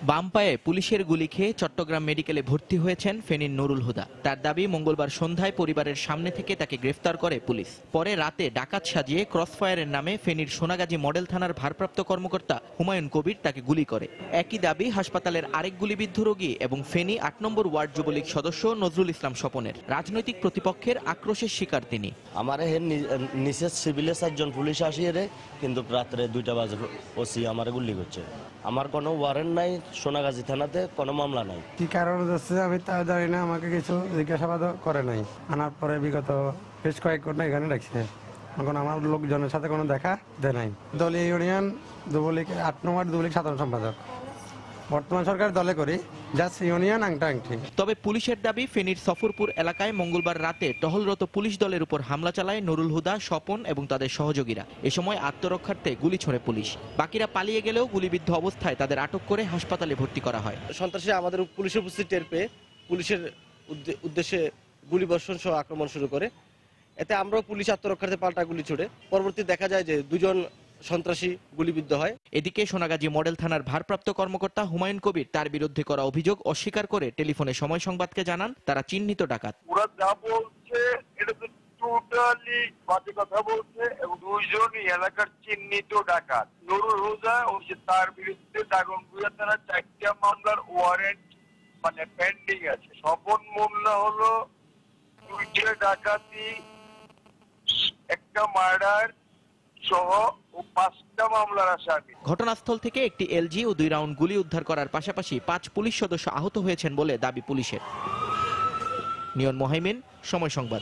বাম পায়ে পুলিশের গুলি খেয়ে চট্টগ্রাম মেডিকেলে ভর্তি হয়েছেন ফেনীর নুরুল হুদা। তার দাবি, মঙ্গলবার সন্ধ্যায় পরিবারের সামনে থেকে তাকে গ্রেফতার করে পুলিশ। পরে রাতে ডাকাত সাজিয়ে ক্রসফায়ারের নামে ফেনীর সোনাগাজী মডেল থানার ভারপ্রাপ্ত কর্মকর্তা হুমায়ুন কবির তাকে গুলি করে। একই দাবি হাসপাতালের আরেক গুলিবিদ্ধ রোগী এবং ফেনী আট নম্বর ওয়ার্ড যুবলীগ সদস্য নজরুল ইসলাম স্বপনের। রাজনৈতিক প্রতিপক্ষের আক্রোশের শিকার তিনি। আমার নিচে সিভিলে চারজন পুলিশ আসিয়ে রে, কিন্তু রাত্রে দুইটা বাজে ওসি আমার গুলি করছে। আমার কোনো ওয়ারেন্ট নাই, সোনাগাজী থানাতে কোনো মামলা নাই। কি কারণ যাচ্ছে আমি তা জানি না, আমাকে কিছু জিজ্ঞাসাবাদ করে নাই। আনার পরে বিগত বেশ কয়েক ঘন্টা এখানে রাখছে। এখন আমার লোকজনের সাথে কোনো দেখা দেয় নাই। দলীয় ইউনিয়ন যুবলীগ আট নম্বর যুবলীগ সাধারণ সম্পাদক, বর্তমান সরকার দলে করি জাস্ট ইউনিয়ন আংটা আংটি। তবে পুলিশের দাবি, ফেনীর সফরপুর এলাকায় মঙ্গলবার রাতে টহলরত পুলিশ দলের উপর হামলা চালায় নুরুল হুদা, স্বপন এবং তাদের সহযোগীরা। এ সময় আত্মরক্ষার্থে গুলি ছোড়ে পুলিশ। বাকিরা পালিয়ে গেলেও গুলিবিদ্ধ অবস্থায় তাদের আটক করে হাসপাতালে ভর্তি করা হয়। সন্ত্রাসী আমাদের পুলিশের উপস্থিতি টের পেয়ে পুলিশের উদ্দেশ্যে গুলিবর্ষণ সহ আক্রমণ শুরু করে। এতে আমরাও পুলিশ আত্মরক্ষার্থে পাল্টা গুলি ছোড়ে। পরবর্তী দেখা যায় যে দুজন সন্ত্রাসী গুলিবিদ্ধ হয়। এদিকে সোনাগাজী মডেল থানার ভারপ্রাপ্ত কর্মকর্তা হুমায়ুন কবির তার বিরুদ্ধে করা অভিযোগ অস্বীকার করে টেলিফোনে সময় সংবাদকে জানান, তারা চিহ্নিত ডাকাত। ওরা যা বলছে এটা তো টোটালি বাজে কথা বলছে এবং দুইজনই এলাকার চিহ্নিত ডাকাত। নুরুল হুদা ও তার বিরুদ্ধে দাগনভূঞা থানার চারটা মামলার ওয়ারেন্ট মানে পেন্ডিং আছে। স্বপন মোল্লা হলো দুইটা ডাকাতি, একটা মার্ডার সহ ও পাঁচটা মামলার আসামি। ঘটনাস্থল থেকে একটি এলজি ও দুই রাউন্ড গুলি উদ্ধার করার পাশাপাশি পাঁচ পুলিশ সদস্য আহত হয়েছেন বলে দাবি পুলিশের। নিয়ন মোহাইমিন, সময় সংবাদ।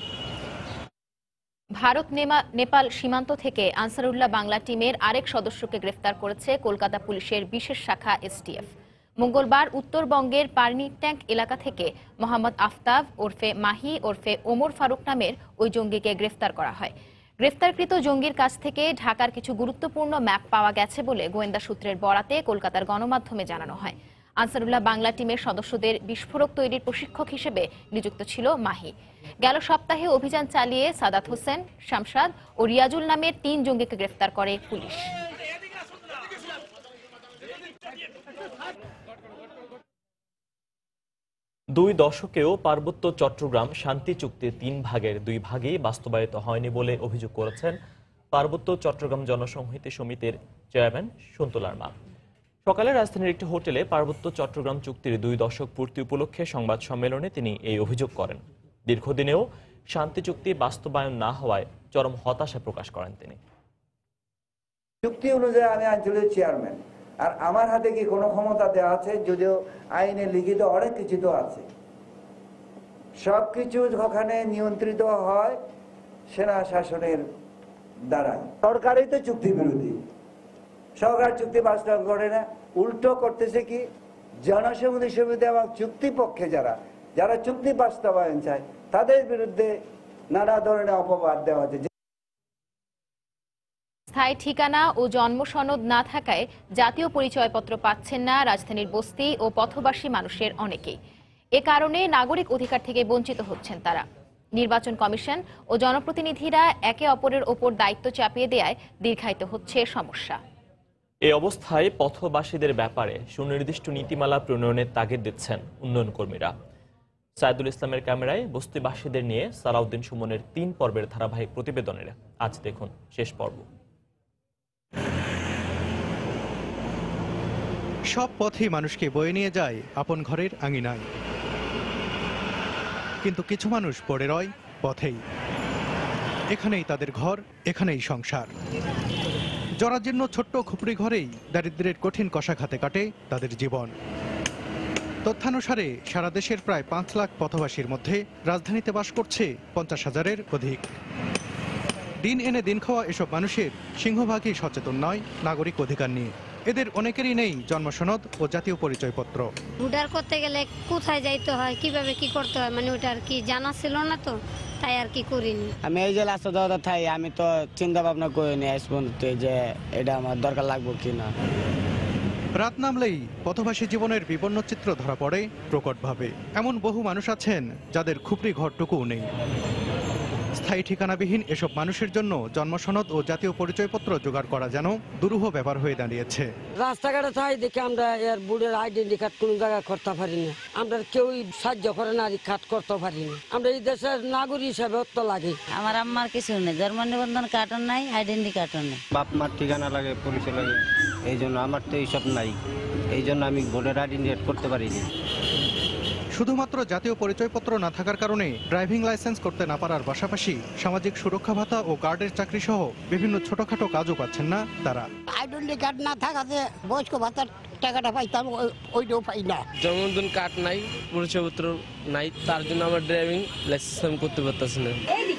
ভারত নেপাল সীমান্ত থেকে আনসারুল্লাহ বাংলা টিমের আরেক সদস্যকে গ্রেফতার করেছে কলকাতা পুলিশের বিশেষ শাখা এসটিএফ। মঙ্গলবার উত্তরবঙ্গের পার্নি ট্যাঙ্ক এলাকা থেকে মোহাম্মদ আফতাব ওরফে মাহি ওরফে ওমর ফারুক নামের ওই জঙ্গিকে গ্রেফতার করা হয়। গ্রেফতারকৃত জঙ্গির কাছ থেকে ঢাকার কিছু গুরুত্বপূর্ণ ম্যাপ পাওয়া গেছে বলে গোয়েন্দা সূত্রের বরাতে কলকাতার গণমাধ্যমে জানানো হয়। আনসারুল্লাহ বাংলা টিমের সদস্যদের বিস্ফোরক তৈরির প্রশিক্ষক হিসেবে নিযুক্ত ছিল মাহি। গেল সপ্তাহে অভিযান চালিয়ে সাদাত হোসেন, শামসাদ ও রিয়াজুল নামের তিন জঙ্গিকে গ্রেফতার করে পুলিশ। দুই দশকেও পার্বত্য চট্টগ্রাম শান্তি চুক্তির তিন ভাগের দুই ভাগই বাস্তবায়িত হয়নি বলে অভিযোগ করেছেন পার্বত্য চট্টগ্রাম জনসংহতি সমিতির চেয়ারম্যান সন্তুলার মা। সকালে রাজধানীর একটি হোটেলে পার্বত্য চট্টগ্রাম চুক্তির দুই দশক পূর্তি উপলক্ষে সংবাদ সম্মেলনে তিনি এই অভিযোগ করেন। দীর্ঘদিনেও শান্তি চুক্তি বাস্তবায়ন না হওয়ায় চরম হতাশা প্রকাশ করেন তিনি। চুক্তি অনুযায়ী আমি আঞ্চলিক চেয়ারম্যান, আর আমার হাতে কি কোনো ক্ষমতা দেওয়া আছে? যদিও আইনে লিখিত অনেক কিছু তো আছে, সবকিছু ওখানে নিয়ন্ত্রিত হয় সেনা শাসনের দ্বারা। সরকারই তো চুক্তি বিরোধী, সরকার চুক্তি বাস্তবায়ন করে না, উল্টো করতেছে কি জনসংহতি সমিতি এবং চুক্তি পক্ষে যারা যারা চুক্তি বাস্তবায়ন চায় তাদের বিরুদ্ধে নানা ধরনের অপবাদ দেওয়া হচ্ছে। স্থায়ী ঠিকানা ও জন্ম সনদ না থাকায় জাতীয় পরিচয়পত্র পাচ্ছেন না রাজধানীর বস্তি ও পথবাসী মানুষের অনেকেই। এ কারণে নাগরিক অধিকার থেকে বঞ্চিত হচ্ছেন তারা। নির্বাচন কমিশন ও জনপ্রতিনিধিরা একে অপরের ওপর দায়িত্ব চাপিয়ে দেয়ায় দীর্ঘায়িত হচ্ছে সমস্যা। এই অবস্থায় পথবাসীদের ব্যাপারে সুনির্দিষ্ট নীতিমালা প্রণয়নের তাগিদ দিচ্ছেন উন্নয়ন কর্মীরা। সাইদুল ইসলামের ক্যামেরায় বস্তিবাসীদের নিয়ে সালাউদ্দিন সুমনের তিন পর্বের ধারাবাহিক প্রতিবেদনের আজ দেখুন শেষ পর্ব। সব পথই মানুষকে বয়ে নিয়ে যায় আপন ঘরের আঙিনায়, কিন্তু কিছু মানুষ পড়ে রয় পথেই। এখানেই তাদের ঘর, এখানেই সংসার। জরাজীর্ণ ছোট্ট খুপড়ি ঘরেই দারিদ্র্যের কঠিন কষাঘাতে কাটে তাদের জীবন। তথ্যানুসারে সারা দেশের প্রায় পাঁচ লাখ পথবাসীর মধ্যে রাজধানীতে বাস করছে পঞ্চাশ হাজারের অধিক। দিন এনে দিন খাওয়া এসব মানুষের সিংহভাগই সচেতন নয় নাগরিক অধিকার নিয়ে। এদের অনেকেরই নেই জন্মসনদ ও জাতীয় পরিচয়পত্র। ভোটার করতে গেলে কোথায় যাইতে হয়, কিভাবে কি করতে হয়, মানে ওটা আর কি জানা ছিল না, তো তাই আর কি করিনি। আমি এই যে রাস্তা দাদা থাই, আমি তো চিন্তা ভাবনা করিনি আজ পর্যন্ত যে এটা আমার দরকার লাগবে কিনা। রাত নামলেই পথবাসী জীবনের বিপন্ন চিত্র ধরা পড়ে প্রকটভাবে। এমন বহু মানুষ আছেন যাদের খুপড়ি ঘরটুকুও নেই। স্থায়ী ঠিকানাবিহীন এসব মানুষের জন্য জন্মসনদ ও জাতীয় পরিচয়পত্র জোগাড় করা যেন দুরূহ ব্যাপার হয়ে দাঁড়িয়েছে। রাস্তাঘাটে তাই দেখে আমরা এর বুড়ের আইডেন্টি কার্ড কোনো জায়গায় করতে পারি না, আমরা কেউই সাহায্য করে না কার্ড করতে পারি না, আমরা এই দেশের নাগরিক হিসাবে অত লাগে। আমার আম্মার কিছু নেই, জন্ম নিবন্ধন কার্ডও নাই, আইডেন্টি কার্ডও নেই, বাপ মার ঠিকানা লাগে, পরিচয় লাগে, এই জন্য আমার তো এইসব নাই, এই জন্য আমি ভোটার আইডেন্টি করতে পারিনি। শুধুমাত্র জাতীয় পরিচয়পত্র না থাকার কারণে ড্রাইভিং লাইসেন্স করতে না পারার পাশাপাশি সামাজিক সুরক্ষা ভাতা ও কার্ডের চাকরি সহ বিভিন্ন ছোটখাটো কাজও পাচ্ছেন না তারা। আইডেন্টি কার্ড না থাকাতে বয়স্ক ভাতার টাকাটা পাইতাম, ওইটাও পাই না। জন্মদিন কার্ড নাই, পরিচয়পত্র নাই, তার জন্য আমার ড্রাইভিং লাইসেন্স আমি করতে পারতেছি না।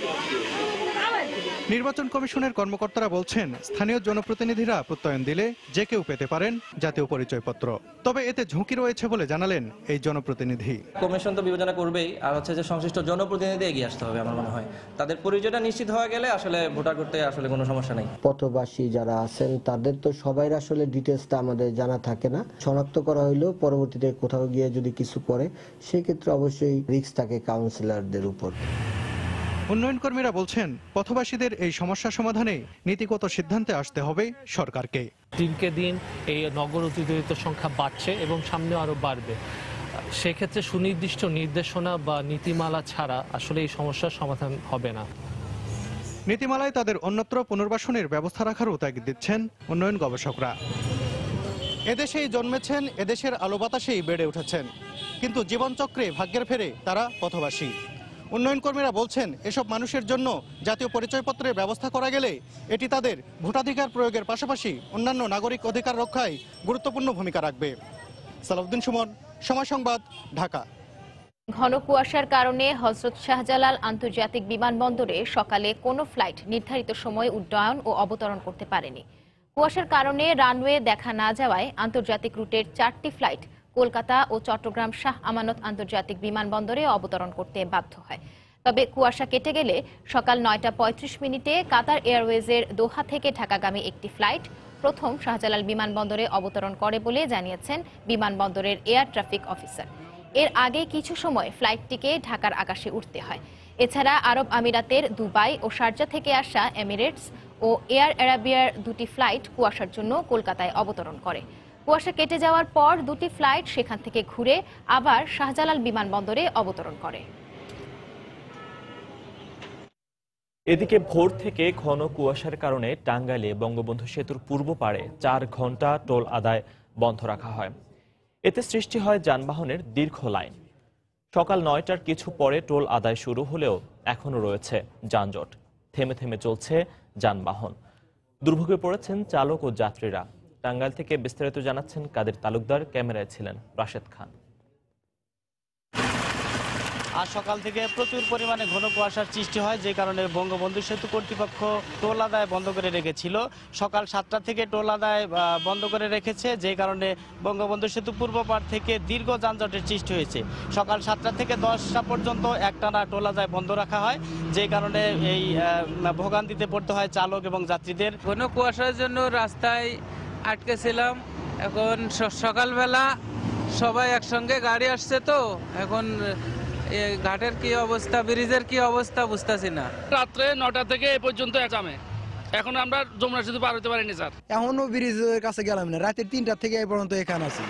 নির্বাচন কমিশনের কর্মকর্তারা বলছেন, স্থানীয় জনপ্রতিনিধিরা প্রত্যয়ন দিলে যে কেউ পেতে পারেন জাতীয় পরিচয়পত্র। তবে এতে ঝুঁকি রয়েছে বলে জানালেন এই জনপ্রতিনিধি। কমিশন তো বিবেচনা করবেই, আর হচ্ছে যে সংশ্লিষ্ট জনপ্রতিনিধি এগিয়ে আসতে হবে। আমার মনে হয় তাদের পরিচয়টা নিশ্চিত হয়ে গেলে আসলে ভোটার করতে আসলে কোনো সমস্যা নেই। পথবাসী যারা আছেন তাদের তো সবাই আসলে ডিটেলসটা আমাদের জানা থাকে না, শনাক্ত করা হইলেও পরবর্তীতে কোথাও গিয়ে যদি কিছু করে সেই ক্ষেত্রে অবশ্যই রিস্ক থাকে কাউন্সিলরদের উপর। উন্নয়ন কর্মীরা বলছেন, পথবাসীদের এই সমস্যা সমাধানে নীতিগত সিদ্ধান্তে আসতে হবে সরকারকে। দিনকে দিন এই নগর অতিবাহিত সংখ্যা বাড়ছে এবং সামনে আরো বাড়বে। সেক্ষেত্রে সুনির্দিষ্ট নির্দেশনা বা নীতিমালা ছাড়া আসলে এই সমস্যার সমাধান হবে না। নীতিমালায় তাদের অন্যত্র পুনর্বাসনের ব্যবস্থা রাখারও তাগিদ দিচ্ছেন উন্নয়ন গবেষকরা। এদেশেই জন্মেছেন, এদেশের আলো বাতাসেই বেড়ে উঠেছেন, কিন্তু জীবনচক্রে ভাগ্যের ফেরে তারা পথবাসী। উন্নয়ন কর্মীরা বলছেন, এসব মানুষের জন্য জাতীয় পরিচয়পত্রের ব্যবস্থা করা গেলে এটি তাদের ভোটাধিকার প্রয়োগের পাশাপাশি অন্যান্য নাগরিক অধিকার রক্ষায় গুরুত্বপূর্ণ ভূমিকা রাখবে। সালাউদ্দিন সুমন, সময় সংবাদ, ঢাকা। ঘন কুয়াশার কারণে হযরত শাহজালাল আন্তর্জাতিক বিমানবন্দরে সকালে কোনো ফ্লাইট নির্ধারিত সময়ে উড্ডয়ন ও অবতরণ করতে পারেনি। কুয়াশার কারণে রানওয়ে দেখা না যাওয়ায় আন্তর্জাতিক রুটের চারটি ফ্লাইট কলকাতা ও চট্টগ্রাম শাহ আমানত আন্তর্জাতিক বিমানবন্দরে অবতরণ করতে বাধ্য হয়। তবে কুয়াশা কেটে গেলে সকাল নয়টা পঁয়ত্রিশ মিনিটে কাতার এয়ারওয়েজের দোহা থেকে ঢাকাগামী একটি ফ্লাইট প্রথম শাহজালাল বিমানবন্দরে অবতরণ করে বলে জানিয়েছেন বিমানবন্দরের এয়ার ট্রাফিক অফিসার। এর আগে কিছু সময় ফ্লাইটটিকে ঢাকার আকাশে উঠতে হয়। এছাড়া আরব আমিরাতের দুবাই ও শারজা থেকে আসা এমিরেটস ও এয়ার অ্যারাবিয়ার দুটি ফ্লাইট কুয়াশার জন্য কলকাতায় অবতরণ করে। কুয়াশা কেটে যাওয়ার পর দুটি ফ্লাইট সেখান থেকে ঘুরে আবার শাহজালাল বিমানবন্দরে অবতরণ করে। এদিকে ভোর থেকে ঘন কুয়াশার কারণে টাঙ্গাইলে বঙ্গবন্ধু সেতুর পূর্ব পাড়ে চার ঘন্টা টোল আদায় বন্ধ রাখা হয়। এতে সৃষ্টি হয় যানবাহনের দীর্ঘ লাইন। সকাল নয়টার কিছু পরে টোল আদায় শুরু হলেও এখনো রয়েছে যানজট, থেমে থেমে চলছে যানবাহন। দুর্ভোগে পড়েছেন চালক ও যাত্রীরা। টাঙ্গাইল থেকে বিস্তারিত জানাচ্ছেন কাদের তালুকদার, ক্যামেরায় ছিলেন রাশেদ খান। আজ সকাল থেকে প্রচুর পরিমাণে ঘন কুয়াশার সৃষ্টি হয়, যে কারণে বঙ্গবন্ধু সেতু কর্তৃপক্ষ টোল আদায় বন্ধ করে রেখেছিল। সকাল সাতটা থেকে টোল আদায় বন্ধ করে রেখেছে, যে কারণে বঙ্গবন্ধু সেতু পূর্ব পাড় থেকে দীর্ঘ যানজটের সৃষ্টি হয়েছে। সকাল সাতটা থেকে দশটা পর্যন্ত একটানা টোল আদায় বন্ধ রাখা হয়, যে কারণে এই ভোগান্তিতে পড়তে হয় চালক এবং যাত্রীদের। ঘন কুয়াশার জন্য রাস্তায় আটকে ছিলাম। এখন সকালবেলা সবাই একসঙ্গে গাড়ি আসছে, তো এখন ঘাটের কি অবস্থা, ব্রিজের কি অবস্থা বুঝতেছি না। রাত্রে নটা থেকে এ পর্যন্ত একামে, এখন আমরা যমুনা সেতু পার হতে পারিনি স্যার। এখনো ব্রিজের কাছে গেলাম না, রাতের তিনটা থেকে এই পর্যন্ত এখানে আছি।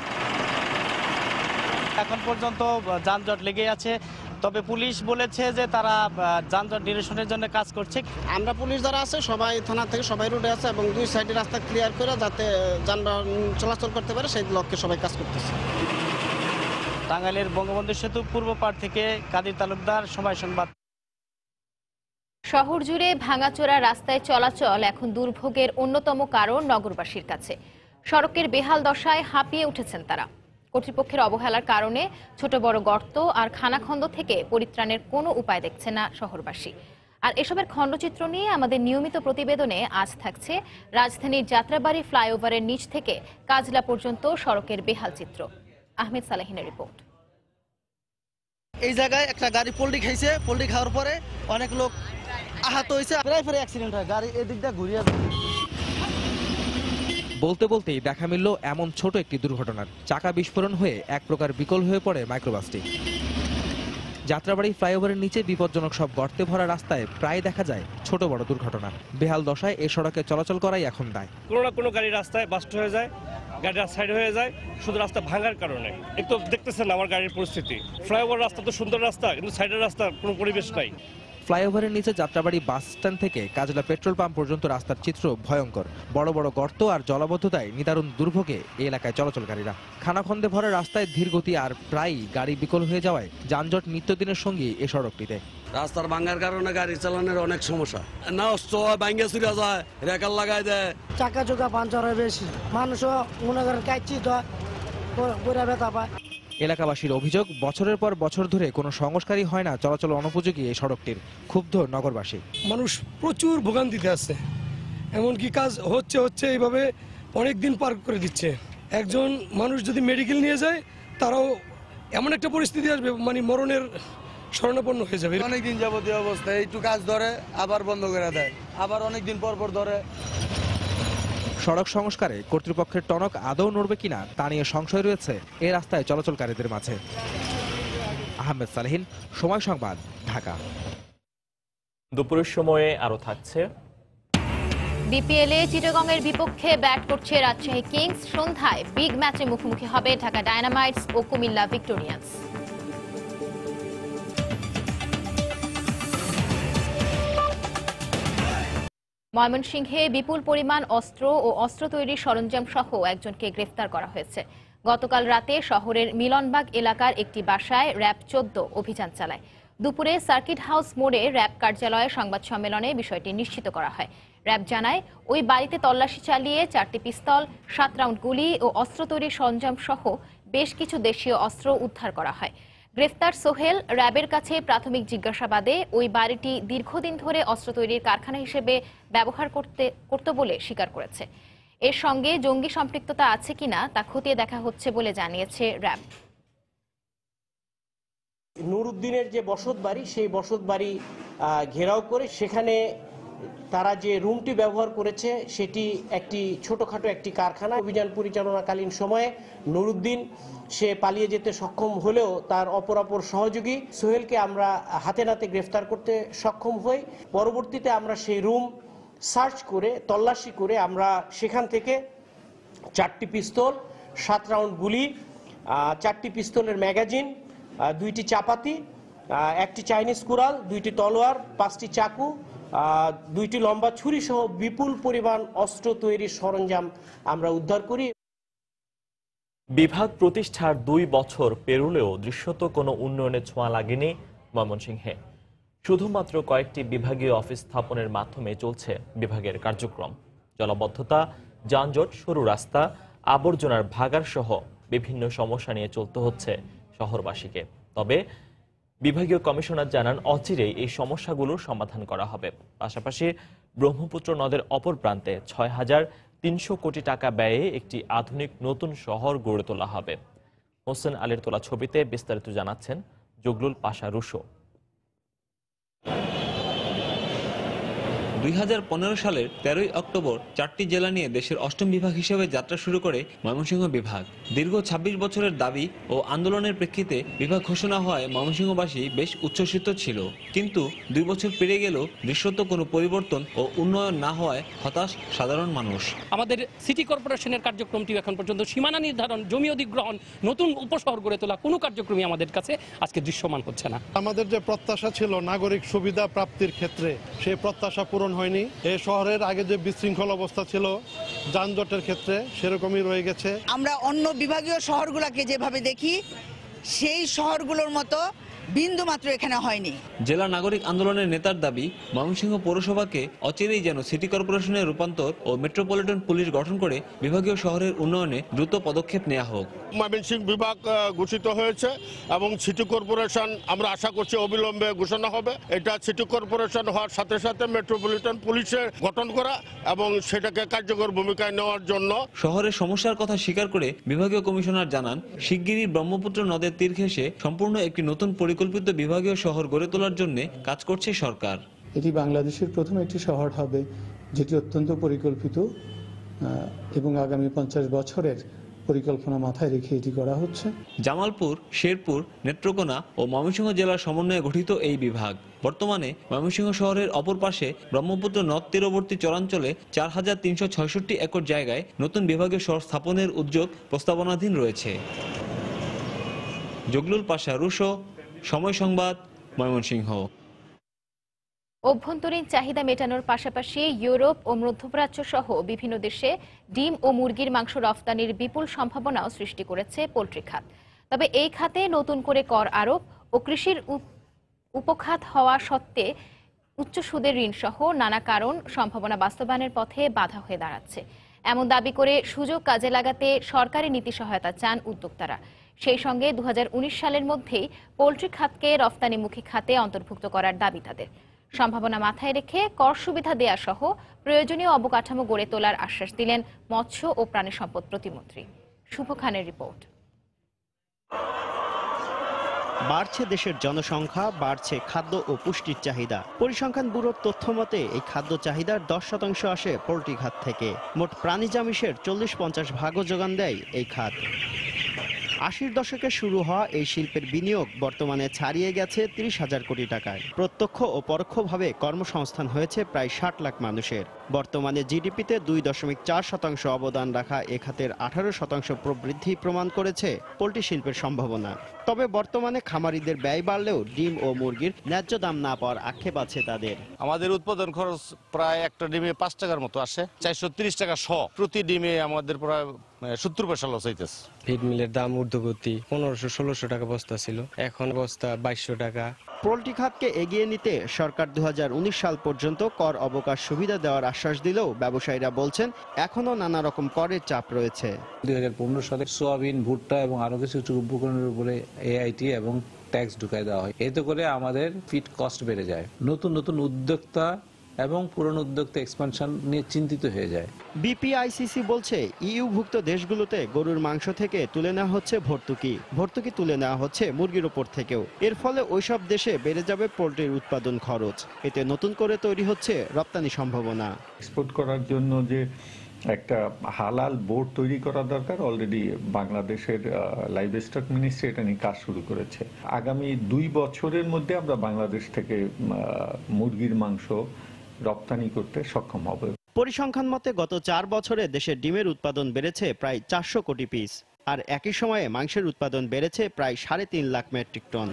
এখন পর্যন্ত যানজট লেগে আছে, তবে পুলিশ বলেছে যে তারা যানজট নিরসনের জন্য কাজ করছে। আমরা পুলিশ যারা আছে সবাই থানা থেকে সবাই রুটে আছে এবং দুই সাইডে রাস্তা ক্লিয়ার করে যাতে যানবাহন চলাচল করতে পারে সেই লক্ষ্যে সবাই কাজ করতেছে। টাঙ্গাইলের বঙ্গবন্ধু সেতু পূর্ব পাড় থেকে কাদের তালুকদার, সময় সংবাদ। শহর জুড়ে ভাঙাচোরা রাস্তায় চলাচল এখন দুর্ভোগের অন্যতম কারণ নগরবাসীর কাছে। সড়কের বেহাল দশায় হাঁপিয়ে উঠেছেন তারা। কর্তৃপক্ষের অবহেলার কারণে ছোট বড় গর্ত আর খানাখন্দ থেকে পরিত্রাণের কোনো উপায় দেখছে না শহরবাসী। আর এসবের খণ্ডচিত্র নিয়ে আমাদের নিয়মিত প্রতিবেদনে আজ থাকছে রাজধানীর যাত্রাবাড়ি ফ্লাইওভারের নিচ থেকে কাজলা পর্যন্ত সড়কের বেহাল চিত্র। আহমেদ সালেহিনের রিপোর্ট। এই জায়গায় একটা গাড়ি পোল্ট্রি খাইছে, পোল্ট্রি খাওয়ার পরে অনেক লোক আহত হয়েছে, প্রায় প্রায় অ্যাক্সিডেন্ট হয়, গাড়ি এদিক দিয়ে ঘুরিয়ে। বলতে বলতেই দেখা মিলল এমন ছোট একটি দুর্ঘটনার। চাকা বিস্ফোরণ হয়ে এক প্রকার বিকল হয়ে পড়ে মাইক্রোবাসটি। যাত্রাবাড়ি ফ্লাইওভারের নিচে বিপজ্জনক সব গর্তে ভরা রাস্তায় প্রায় দেখা যায় ছোট বড় দুর্ঘটনা। বেহাল দশায় এ সড়কে চলাচল করাই এখন দায়। কোনো না কোনো গাড়ি রাস্তায় বাস্ট হয়ে যায়, গাড়ি সাইড হয়ে যায় শুধু রাস্তা ভাঙার কারণে। একটু দেখতেছেন আমার গাড়ির পরিস্থিতি। ফ্লাইওভার রাস্তা তো সুন্দর রাস্তা, কিন্তু সাইডের রাস্তার কোনো পরিবেশ নাই। ফ্লাইওভারের নিচে যাত্রাবাড়ি বাস স্ট্যান্ড থেকে কাজলা পেট্রোল পাম্প পর্যন্ত রাস্তার চিত্র ভয়ঙ্কর। বড় বড় গর্ত আর জলাবদ্ধতায় নিদারুণ দুর্ভোগে এই এলাকায় চলাচলকারীরা। খানাখন্দে ভরা রাস্তায় ধীরগতি আর প্রায়ই গাড়ি বিকল হয়ে যাওয়ায় যানজট নিত্যদিনের সঙ্গী এ সড়কটিতে। রাস্তার ভাঙার কারণে গাড়ি চালানোর অনেক সমস্যা। না ভাঙ্গে চুরা যায়, রেকাল লাগাই দেয়, চাকা চোকা পাঞ্চার হয় বেশি, মানুষও মনে করেন কাচ্ছি তো ব্যথা পায়। এলাকাবাসীর অভিযোগ, বছরের পর বছর ধরে কোনো সংস্কারই হয় না চলাচল অনুপযোগী এই সড়কটির। ক্ষুব্ধ নগরবাসী। মানুষ প্রচুর ভোগান্তিতে আছে, এমনকি কাজ হচ্ছে হচ্ছে এইভাবে অনেক দিন পার করে দিচ্ছে। একজন মানুষ যদি মেডিকেল নিয়ে যায় তারাও এমন একটা পরিস্থিতি আসবে মানে মরণের শরণাপন্ন হয়ে যাবে। অনেকদিন যাবতীয় অবস্থা, একটু কাজ ধরে আবার বন্ধ করে দেয়, আবার অনেকদিন পর পর ধরে। সড়ক সংস্কারে কর্তৃপক্ষের টনক আদৌ নড়বে কিনা তা নিয়ে সংশয় রয়েছে এই রাস্তায় চলাচলকারীদের মাঝে। আহমেদ সালেহিন, সময় সংবাদ, ঢাকা। দুপুরের সময়ে আরো থাকছে বিপিএলে চিটাগংয়ের বিপক্ষে ব্যাট করছে রাজশাহী কিংস। সন্ধ্যায় বিগ ম্যাচে মুখোমুখি হবে ঢাকা ডায়নামাইটস ও কুমিল্লা ভিক্টোরিয়ান্স। ময়মনসিংহে বিপুল পরিমাণ অস্ত্র ও অস্ত্র তৈরির সরঞ্জাম সহ একজনকে গ্রেফতার করা হয়েছে। গতকাল রাতে শহরের মিলনবাগ এলাকার একটি বাসায় র্যাব চোদ্দ অভিযান চালায়। দুপুরে সার্কিট হাউস মোড়ে র্যাব কার্যালয়ে সংবাদ সম্মেলনে বিষয়টি নিশ্চিত করা হয়। র্যাব জানায়, ওই বাড়িতে তল্লাশি চালিয়ে চারটি পিস্তল, সাত রাউন্ড গুলি ও অস্ত্র তৈরির সরঞ্জাম সহ বেশ কিছু দেশীয় অস্ত্র উদ্ধার করা হয়। গ্রেফতার সোহেল র্যাবের কাছে প্রাথমিক জিজ্ঞাসাবাদে ওই বাড়িটি দীর্ঘদিন ধরে অস্ত্র তৈরির কারখানা হিসেবে ব্যবহার করতে করত বলে স্বীকার করেছে। এর সঙ্গে জঙ্গি সম্পৃক্ততা আছে কিনা তা খতিয়ে দেখা হচ্ছে বলে জানিয়েছে র্যাব। নুরুদ্দিনের যে বসত বাড়ি, সেই বসত বাড়ি ঘেরাও করে সেখানে তারা যে রুমটি ব্যবহার করেছে সেটি একটি ছোটখাটো একটি কারখানা। অভিযান পরিচালনাকালীন সময়ে নুরুদ্দিন সে পালিয়ে যেতে সক্ষম হলেও তার অপরাপর সহযোগী সোহেলকে আমরা হাতে নাতে গ্রেফতার করতে সক্ষম হই। পরবর্তীতে আমরা সেই রুম সার্চ করে তল্লাশি করে আমরা সেখান থেকে চারটি পিস্তল, সাত রাউন্ড গুলি, চারটি পিস্তলের ম্যাগাজিন, দুইটি চাপাতি, একটি চাইনিজ কুড়াল, দুইটি তলোয়ার, পাঁচটি চাকু, দুইটি লম্বা ছুরি সহ বিপুল পরিমাণ অস্ত্র তৈরির সরঞ্জাম আমরা উদ্ধার করি। বিভাগ প্রতিষ্ঠার দুই বছর পেরুলেও দৃশ্যত কোনো উন্নয়নের ছোঁয়া লাগেনি ময়মনসিংহে। শুধুমাত্র কয়েকটি বিভাগীয় অফিস স্থাপনের মাধ্যমে চলছে বিভাগের কার্যক্রম। জলাবদ্ধতা, যানজট, সরু রাস্তা, আবর্জনার ভাগার সহ বিভিন্ন সমস্যা নিয়ে চলতে হচ্ছে শহরবাসীকে। তবে বিভাগীয় কমিশনার জানান, অচিরেই এই সমস্যাগুলোর সমাধান করা হবে। পাশাপাশি ব্রহ্মপুত্র নদের অপর প্রান্তে ছয় হাজার তিনশো কোটি টাকা ব্যয়ে একটি আধুনিক নতুন শহর গড়ে তোলা হবে। হোসেন আলীর তোলা ছবিতে বিস্তারিত জানাচ্ছেন জগলুল পাশা রুশো। দুই হাজার পনেরো সালের তেরোই অক্টোবর চারটি জেলা নিয়ে দেশের অষ্টম বিভাগ হিসেবে যাত্রা শুরু করে ময়মনসিংহ বিভাগ। দীর্ঘ ছাব্বিশ বছরের দাবি ও আন্দোলনের প্রেক্ষিতে বিভাগ ঘোষণা হয় ময়মনসিংহবাসী বেশ উচ্ছ্বসিত ছিল। কিন্তু দুই বছর পেরিয়ে গেল দৃশ্যত কোনো পরিবর্তন ও উন্নয়ন না হওয়ায় হতাশ সাধারণ মানুষ। আমাদের সিটি কর্পোরেশনের কার্যক্রমটি এখন পর্যন্ত সীমানা নির্ধারণ, জমি অধিগ্রহণ, নতুন উপশহর গড়ে তোলা কোনো কার্যক্রমই আমাদের কাছে আজকে দৃশ্যমান হচ্ছে না। আমাদের যে প্রত্যাশা ছিল নাগরিক সুবিধা প্রাপ্তির ক্ষেত্রে, সেই প্রত্যাশা পূরণ হয়নি। এই শহরের আগে যে বিশৃঙ্খল অবস্থা ছিল যানজটের ক্ষেত্রে, সেরকমই রয়ে গেছে। আমরা অন্য বিভাগীয় শহরগুলোকে যেভাবে দেখি, সেই শহরগুলোর মতো বিন্দু মাত্র এখানে হয়নি। জেলা নাগরিক আন্দোলনের নেতার দাবি, ময়মনসিংহ পৌরসভাকে অচিরেই যেন সিটি কর্পোরেশনের রূপান্তর ও মেট্রোপলিটন পুলিশ গঠন করে বিভাগীয় শহরের উন্নয়নে দ্রুত পদক্ষেপ নেওয়া হোক। ময়মনসিংহ বিভাগ ঘোষিত হয়েছে এবং সিটি কর্পোরেশন আমরা আশা করছি অবিলম্বে ঘোষণা হবে। এটা সিটি কর্পোরেশন হওয়ার সাথে সাথে মেট্রোপলিটন পুলিশের গঠন করা এবং সেটাকে কার্যকর ভূমিকায় নেওয়ার জন্য। শহরের সমস্যার কথা স্বীকার করে বিভাগীয় কমিশনার জানান, শিগগিরই ব্রহ্মপুত্র নদের তীর ঘেঁষে সম্পূর্ণ একটি নতুন পরিকল্পিত বিভাগীয় শহর গড়ে তোলার জন্য কাজ করছে সরকার। এটি বাংলাদেশের প্রথম একটি শহর হবে যেটি অত্যন্ত পরিকল্পিত এবং আগামী পঞ্চাশ বছরের পরিকল্পনা মাথায় রেখে এটি করা হচ্ছে। জামালপুর, শেরপুর, নেত্রকোনা ও ময়মনসিংহ জেলার সমন্বয়ে গঠিত এই বিভাগ বর্তমানে ময়মনসিংহ শহরের অপর পাশে ব্রহ্মপুত্র নদ তীরবর্তী চরাঞ্চলে চার হাজার তিনশো ছয়ষট্টি একর জায়গায় নতুন বিভাগীয় শহর স্থাপনের উদ্যোগ প্রস্তাবনাধীন রয়েছে। জগলুল পাশা, রুশো, সময় সংবাদ, ময়মনসিংহ। অভ্যন্তরীণ চাহিদা মেটানোর পাশাপাশি ইউরোপ ও মধ্যপ্রাচ্য সহ বিভিন্ন দেশে ডিম ও মুরগির মাংস রফতানির বিপুল সম্ভাবনাও সৃষ্টি করেছে পোল্ট্রি খাত। তবে এই খাতে নতুন করে কর আরোপ ও কৃষির উপখাত হওয়া সত্ত্বে উচ্চ সুদের ঋণ সহ নানা কারণ সম্ভাবনা বাস্তবায়নের পথে বাধা হয়ে দাঁড়াচ্ছে। এমন দাবি করে সুযোগ কাজে লাগাতে সরকারি নীতি সহায়তা চান উদ্যোক্তারা। সেই সঙ্গে দু হাজার উনিশ সালের মধ্যেই পোল্ট্রি খাতকে রফতানিমুখী খাতে অন্তর্ভুক্ত করার দাবি তাদের। সম্ভাবনা মাথায় রেখে কর সুবিধা দেয়া সহ প্রয়োজনীয় অবকাঠামো গড়ে তোলার আশ্বাস দিলেন মৎস্য ও প্রাণী সম্পদ প্রতিমন্ত্রী। শুভ খানের রিপোর্ট। বাড়ছে দেশের জনসংখ্যা, বাড়ছে খাদ্য ও পুষ্টির চাহিদা। পরিসংখ্যান ব্যুরোর তথ্য মতে এই খাদ্য চাহিদার দশ শতাংশ আসে পোল্ট্রি খাত থেকে। মোট প্রাণী আমিষের চল্লিশ পঞ্চাশ ভাগও যোগান দেয় এই খাত। আশির দশকে শুরু হওয়া এই শিল্পের বিনিয়োগ বর্তমানে ছাড়িয়ে গেছে ত্রিশ হাজার কোটি টাকায়। প্রত্যক্ষ ও পরোক্ষভাবে কর্মসংস্থান হয়েছে প্রায় ষাট লাখ মানুষের। বর্তমানে জিডিপিতে দুই দশমিক চার শতাংশ অবদান রাখা এ খাতের আঠারো শতাংশ প্রবৃদ্ধি প্রমাণ করেছে পোল্ট্রি শিল্পের সম্ভাবনা। তবে বর্তমানে খামারিদের ব্যয় বাড়লেও ডিম ও মুরগির ন্যায্য দাম না পাওয়ার আক্ষেপ আছে তাদের। আমাদের উৎপাদন খরচ প্রায় একটা ডিমে পাঁচ টাকার মতো আসে, চারশো তিরিশ টাকা শ। প্রতি ডিমে আমাদের প্রায় সত্তর পয়সা লস হইতেছে। ফিড মিলের দাম ঊর্ধ্বগতি, পনেরোশো ষোলোশো টাকা বস্তা ছিল, এখন বস্তা বাইশশো টাকা। পোল্ট্রি খাতকে এগিয়ে নিতে সরকার দু হাজার উনিশ সাল পর্যন্ত কর অবকাশ সুবিধা দেওয়ার আশ্বাস দিলেও ব্যবসায়ীরা বলছেন এখনো নানা রকম করের চাপ রয়েছে। দুই হাজার পনেরো সালে সোয়াবিন, ভুট্টা এবং আরো কিছু কিছু উপকরণের উপরে এআইটি এবং ট্যাক্স ঢুকাই দেওয়া হয়। এতে করে আমাদের ফিড কস্ট বেড়ে যায়। নতুন নতুন উদ্যোক্তা এবং পুরনো উদ্যোক্তা এক্সপানশন নিয়ে চিন্তিত হয়ে যায়। বিপিআইসিসি বলছে ইইউভুক্ত দেশগুলোতে গরুর মাংস থেকে তুলে নেওয়া হচ্ছে ভর্তুকি, ভর্তুকি তুলে নেওয়া হচ্ছে মুরগির ওপর থেকেও। এর ফলে ওইসব দেশে বেড়ে যাবে পোল্ট্রির উৎপাদন খরচ। এতে নতুন করে তৈরি হচ্ছে রপ্তানি সম্ভাবনা। এক্সপোর্ট করার জন্য যে একটা হালাল বোর্ড তৈরি করা দরকার, অলরেডি বাংলাদেশের লাইভস্টক মিনিস্ট্রি এটা নিয়ে কাজ শুরু করেছে। আগামী দুই বছরের মধ্যে আমরা বাংলাদেশ থেকে মুরগির মাংস রপ্তানি করতে সক্ষম হবে। পরিসংখ্যান মতে গত চার বছরে দেশের ডিমের উৎপাদন বেড়েছে প্রায় চারশো কোটি পিস, আর একই সময়ে মাংসের উৎপাদন বেড়েছে প্রায় সাড়ে তিন লাখ মেট্রিক টন।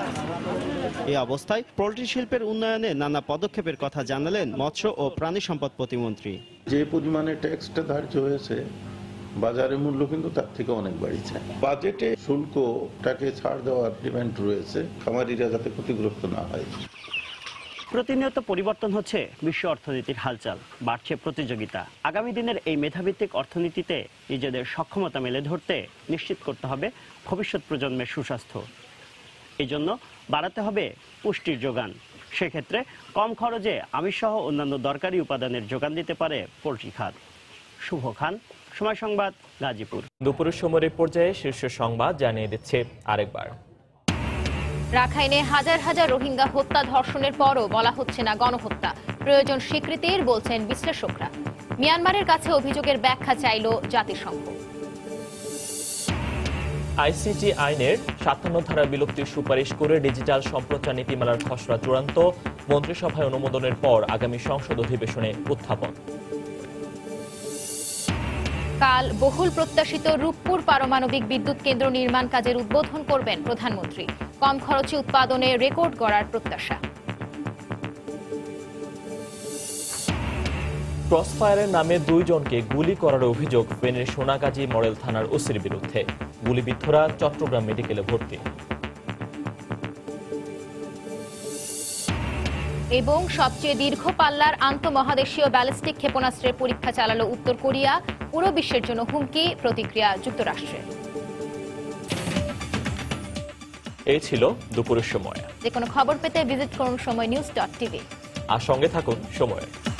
এই অবস্থায় পোল্ট্রি শিল্পের উন্নয়নে নানা পদক্ষেপের কথা জানালেন মৎস্য ও প্রাণী সম্পদ প্রতিমন্ত্রী। যে পরিমাণে ট্যাক্সটা ধার্য হয়েছে, বাজারের মূল্য কিন্তু তার থেকে অনেক বাড়ছে। বাজেটে শুল্কটাকে ছাড় দেওয়ার ডিমান্ড রয়েছে, খামারিরা যাতে ক্ষতিগ্রস্ত না হয়। প্রতিনিয়ত পরিবর্তন হচ্ছে বিশ্ব অর্থনীতির হালচাল, বাড়ছে প্রতিযোগিতা। আগামী দিনের এই মেধাভিত্তিক অর্থনীতিতে নিজেদের সক্ষমতা মেলে ধরতে নিশ্চিত করতে হবে ভবিষ্যৎ প্রজন্মের সুস্বাস্থ্য। এই জন্য বাড়াতে হবে পুষ্টির যোগান। সেক্ষেত্রে কম খরচে আমিষসহ অন্যান্য দরকারি উপাদানের যোগান দিতে পারে পোল্ট্রি খাত। শুভ খান, সময় সংবাদ, গাজীপুর। দুপুরের সময়ের পর্যায়ে শীর্ষ সংবাদ জানিয়ে দিচ্ছে আরেকবার। রাখাইনে হাজার হাজার রোহিঙ্গা হত্যা ধর্ষণের পরও বলা হচ্ছে না গণহত্যা। প্রয়োজন স্বীকৃতির, বলছেন বিশ্লেষকরা। মিয়ানমারের কাছে অভিযোগের ব্যাখ্যা চাইল জাতিসংঘ। আইসিটি আইনের সাতান্ন ধারা বিলুপ্তির সুপারিশ করে ডিজিটাল সম্প্রচার নীতিমালার খসড়া চূড়ান্ত, মন্ত্রিসভায় অনুমোদনের পর আগামী সংসদ অধিবেশনে উত্থাপন। কাল বহুল প্রত্যাশিত রূপপুর পারমাণবিক বিদ্যুৎ কেন্দ্র নির্মাণ কাজের উদ্বোধন করবেন প্রধানমন্ত্রী। কম খরচে উৎপাদনে রেকর্ড গড়ার প্রত্যাশা। ক্রসফায়ারের নামে দুইজনকে গুলি করার অভিযোগ ফেনীর সোনাগাজী মডেল থানার ওসির বিরুদ্ধে। গুলিবিদ্ধরা চট্টগ্রাম মেডিকেলে ভর্তি। এবং সবচেয়ে দীর্ঘ পাল্লার আন্তঃমহাদেশীয় ব্যালিস্টিক ক্ষেপণাস্ত্রের পরীক্ষা চালালো উত্তর কোরিয়া। পুরো বিশ্বের জন্য হুমকি, প্রতিক্রিয়া যুক্তরাষ্ট্রের। এই ছিল দুপুরের সময়। যে কোনো খবর পেতে ভিজিট করুন সময় নিউজ ডট টিভি। আর সঙ্গে থাকুন সময়ের।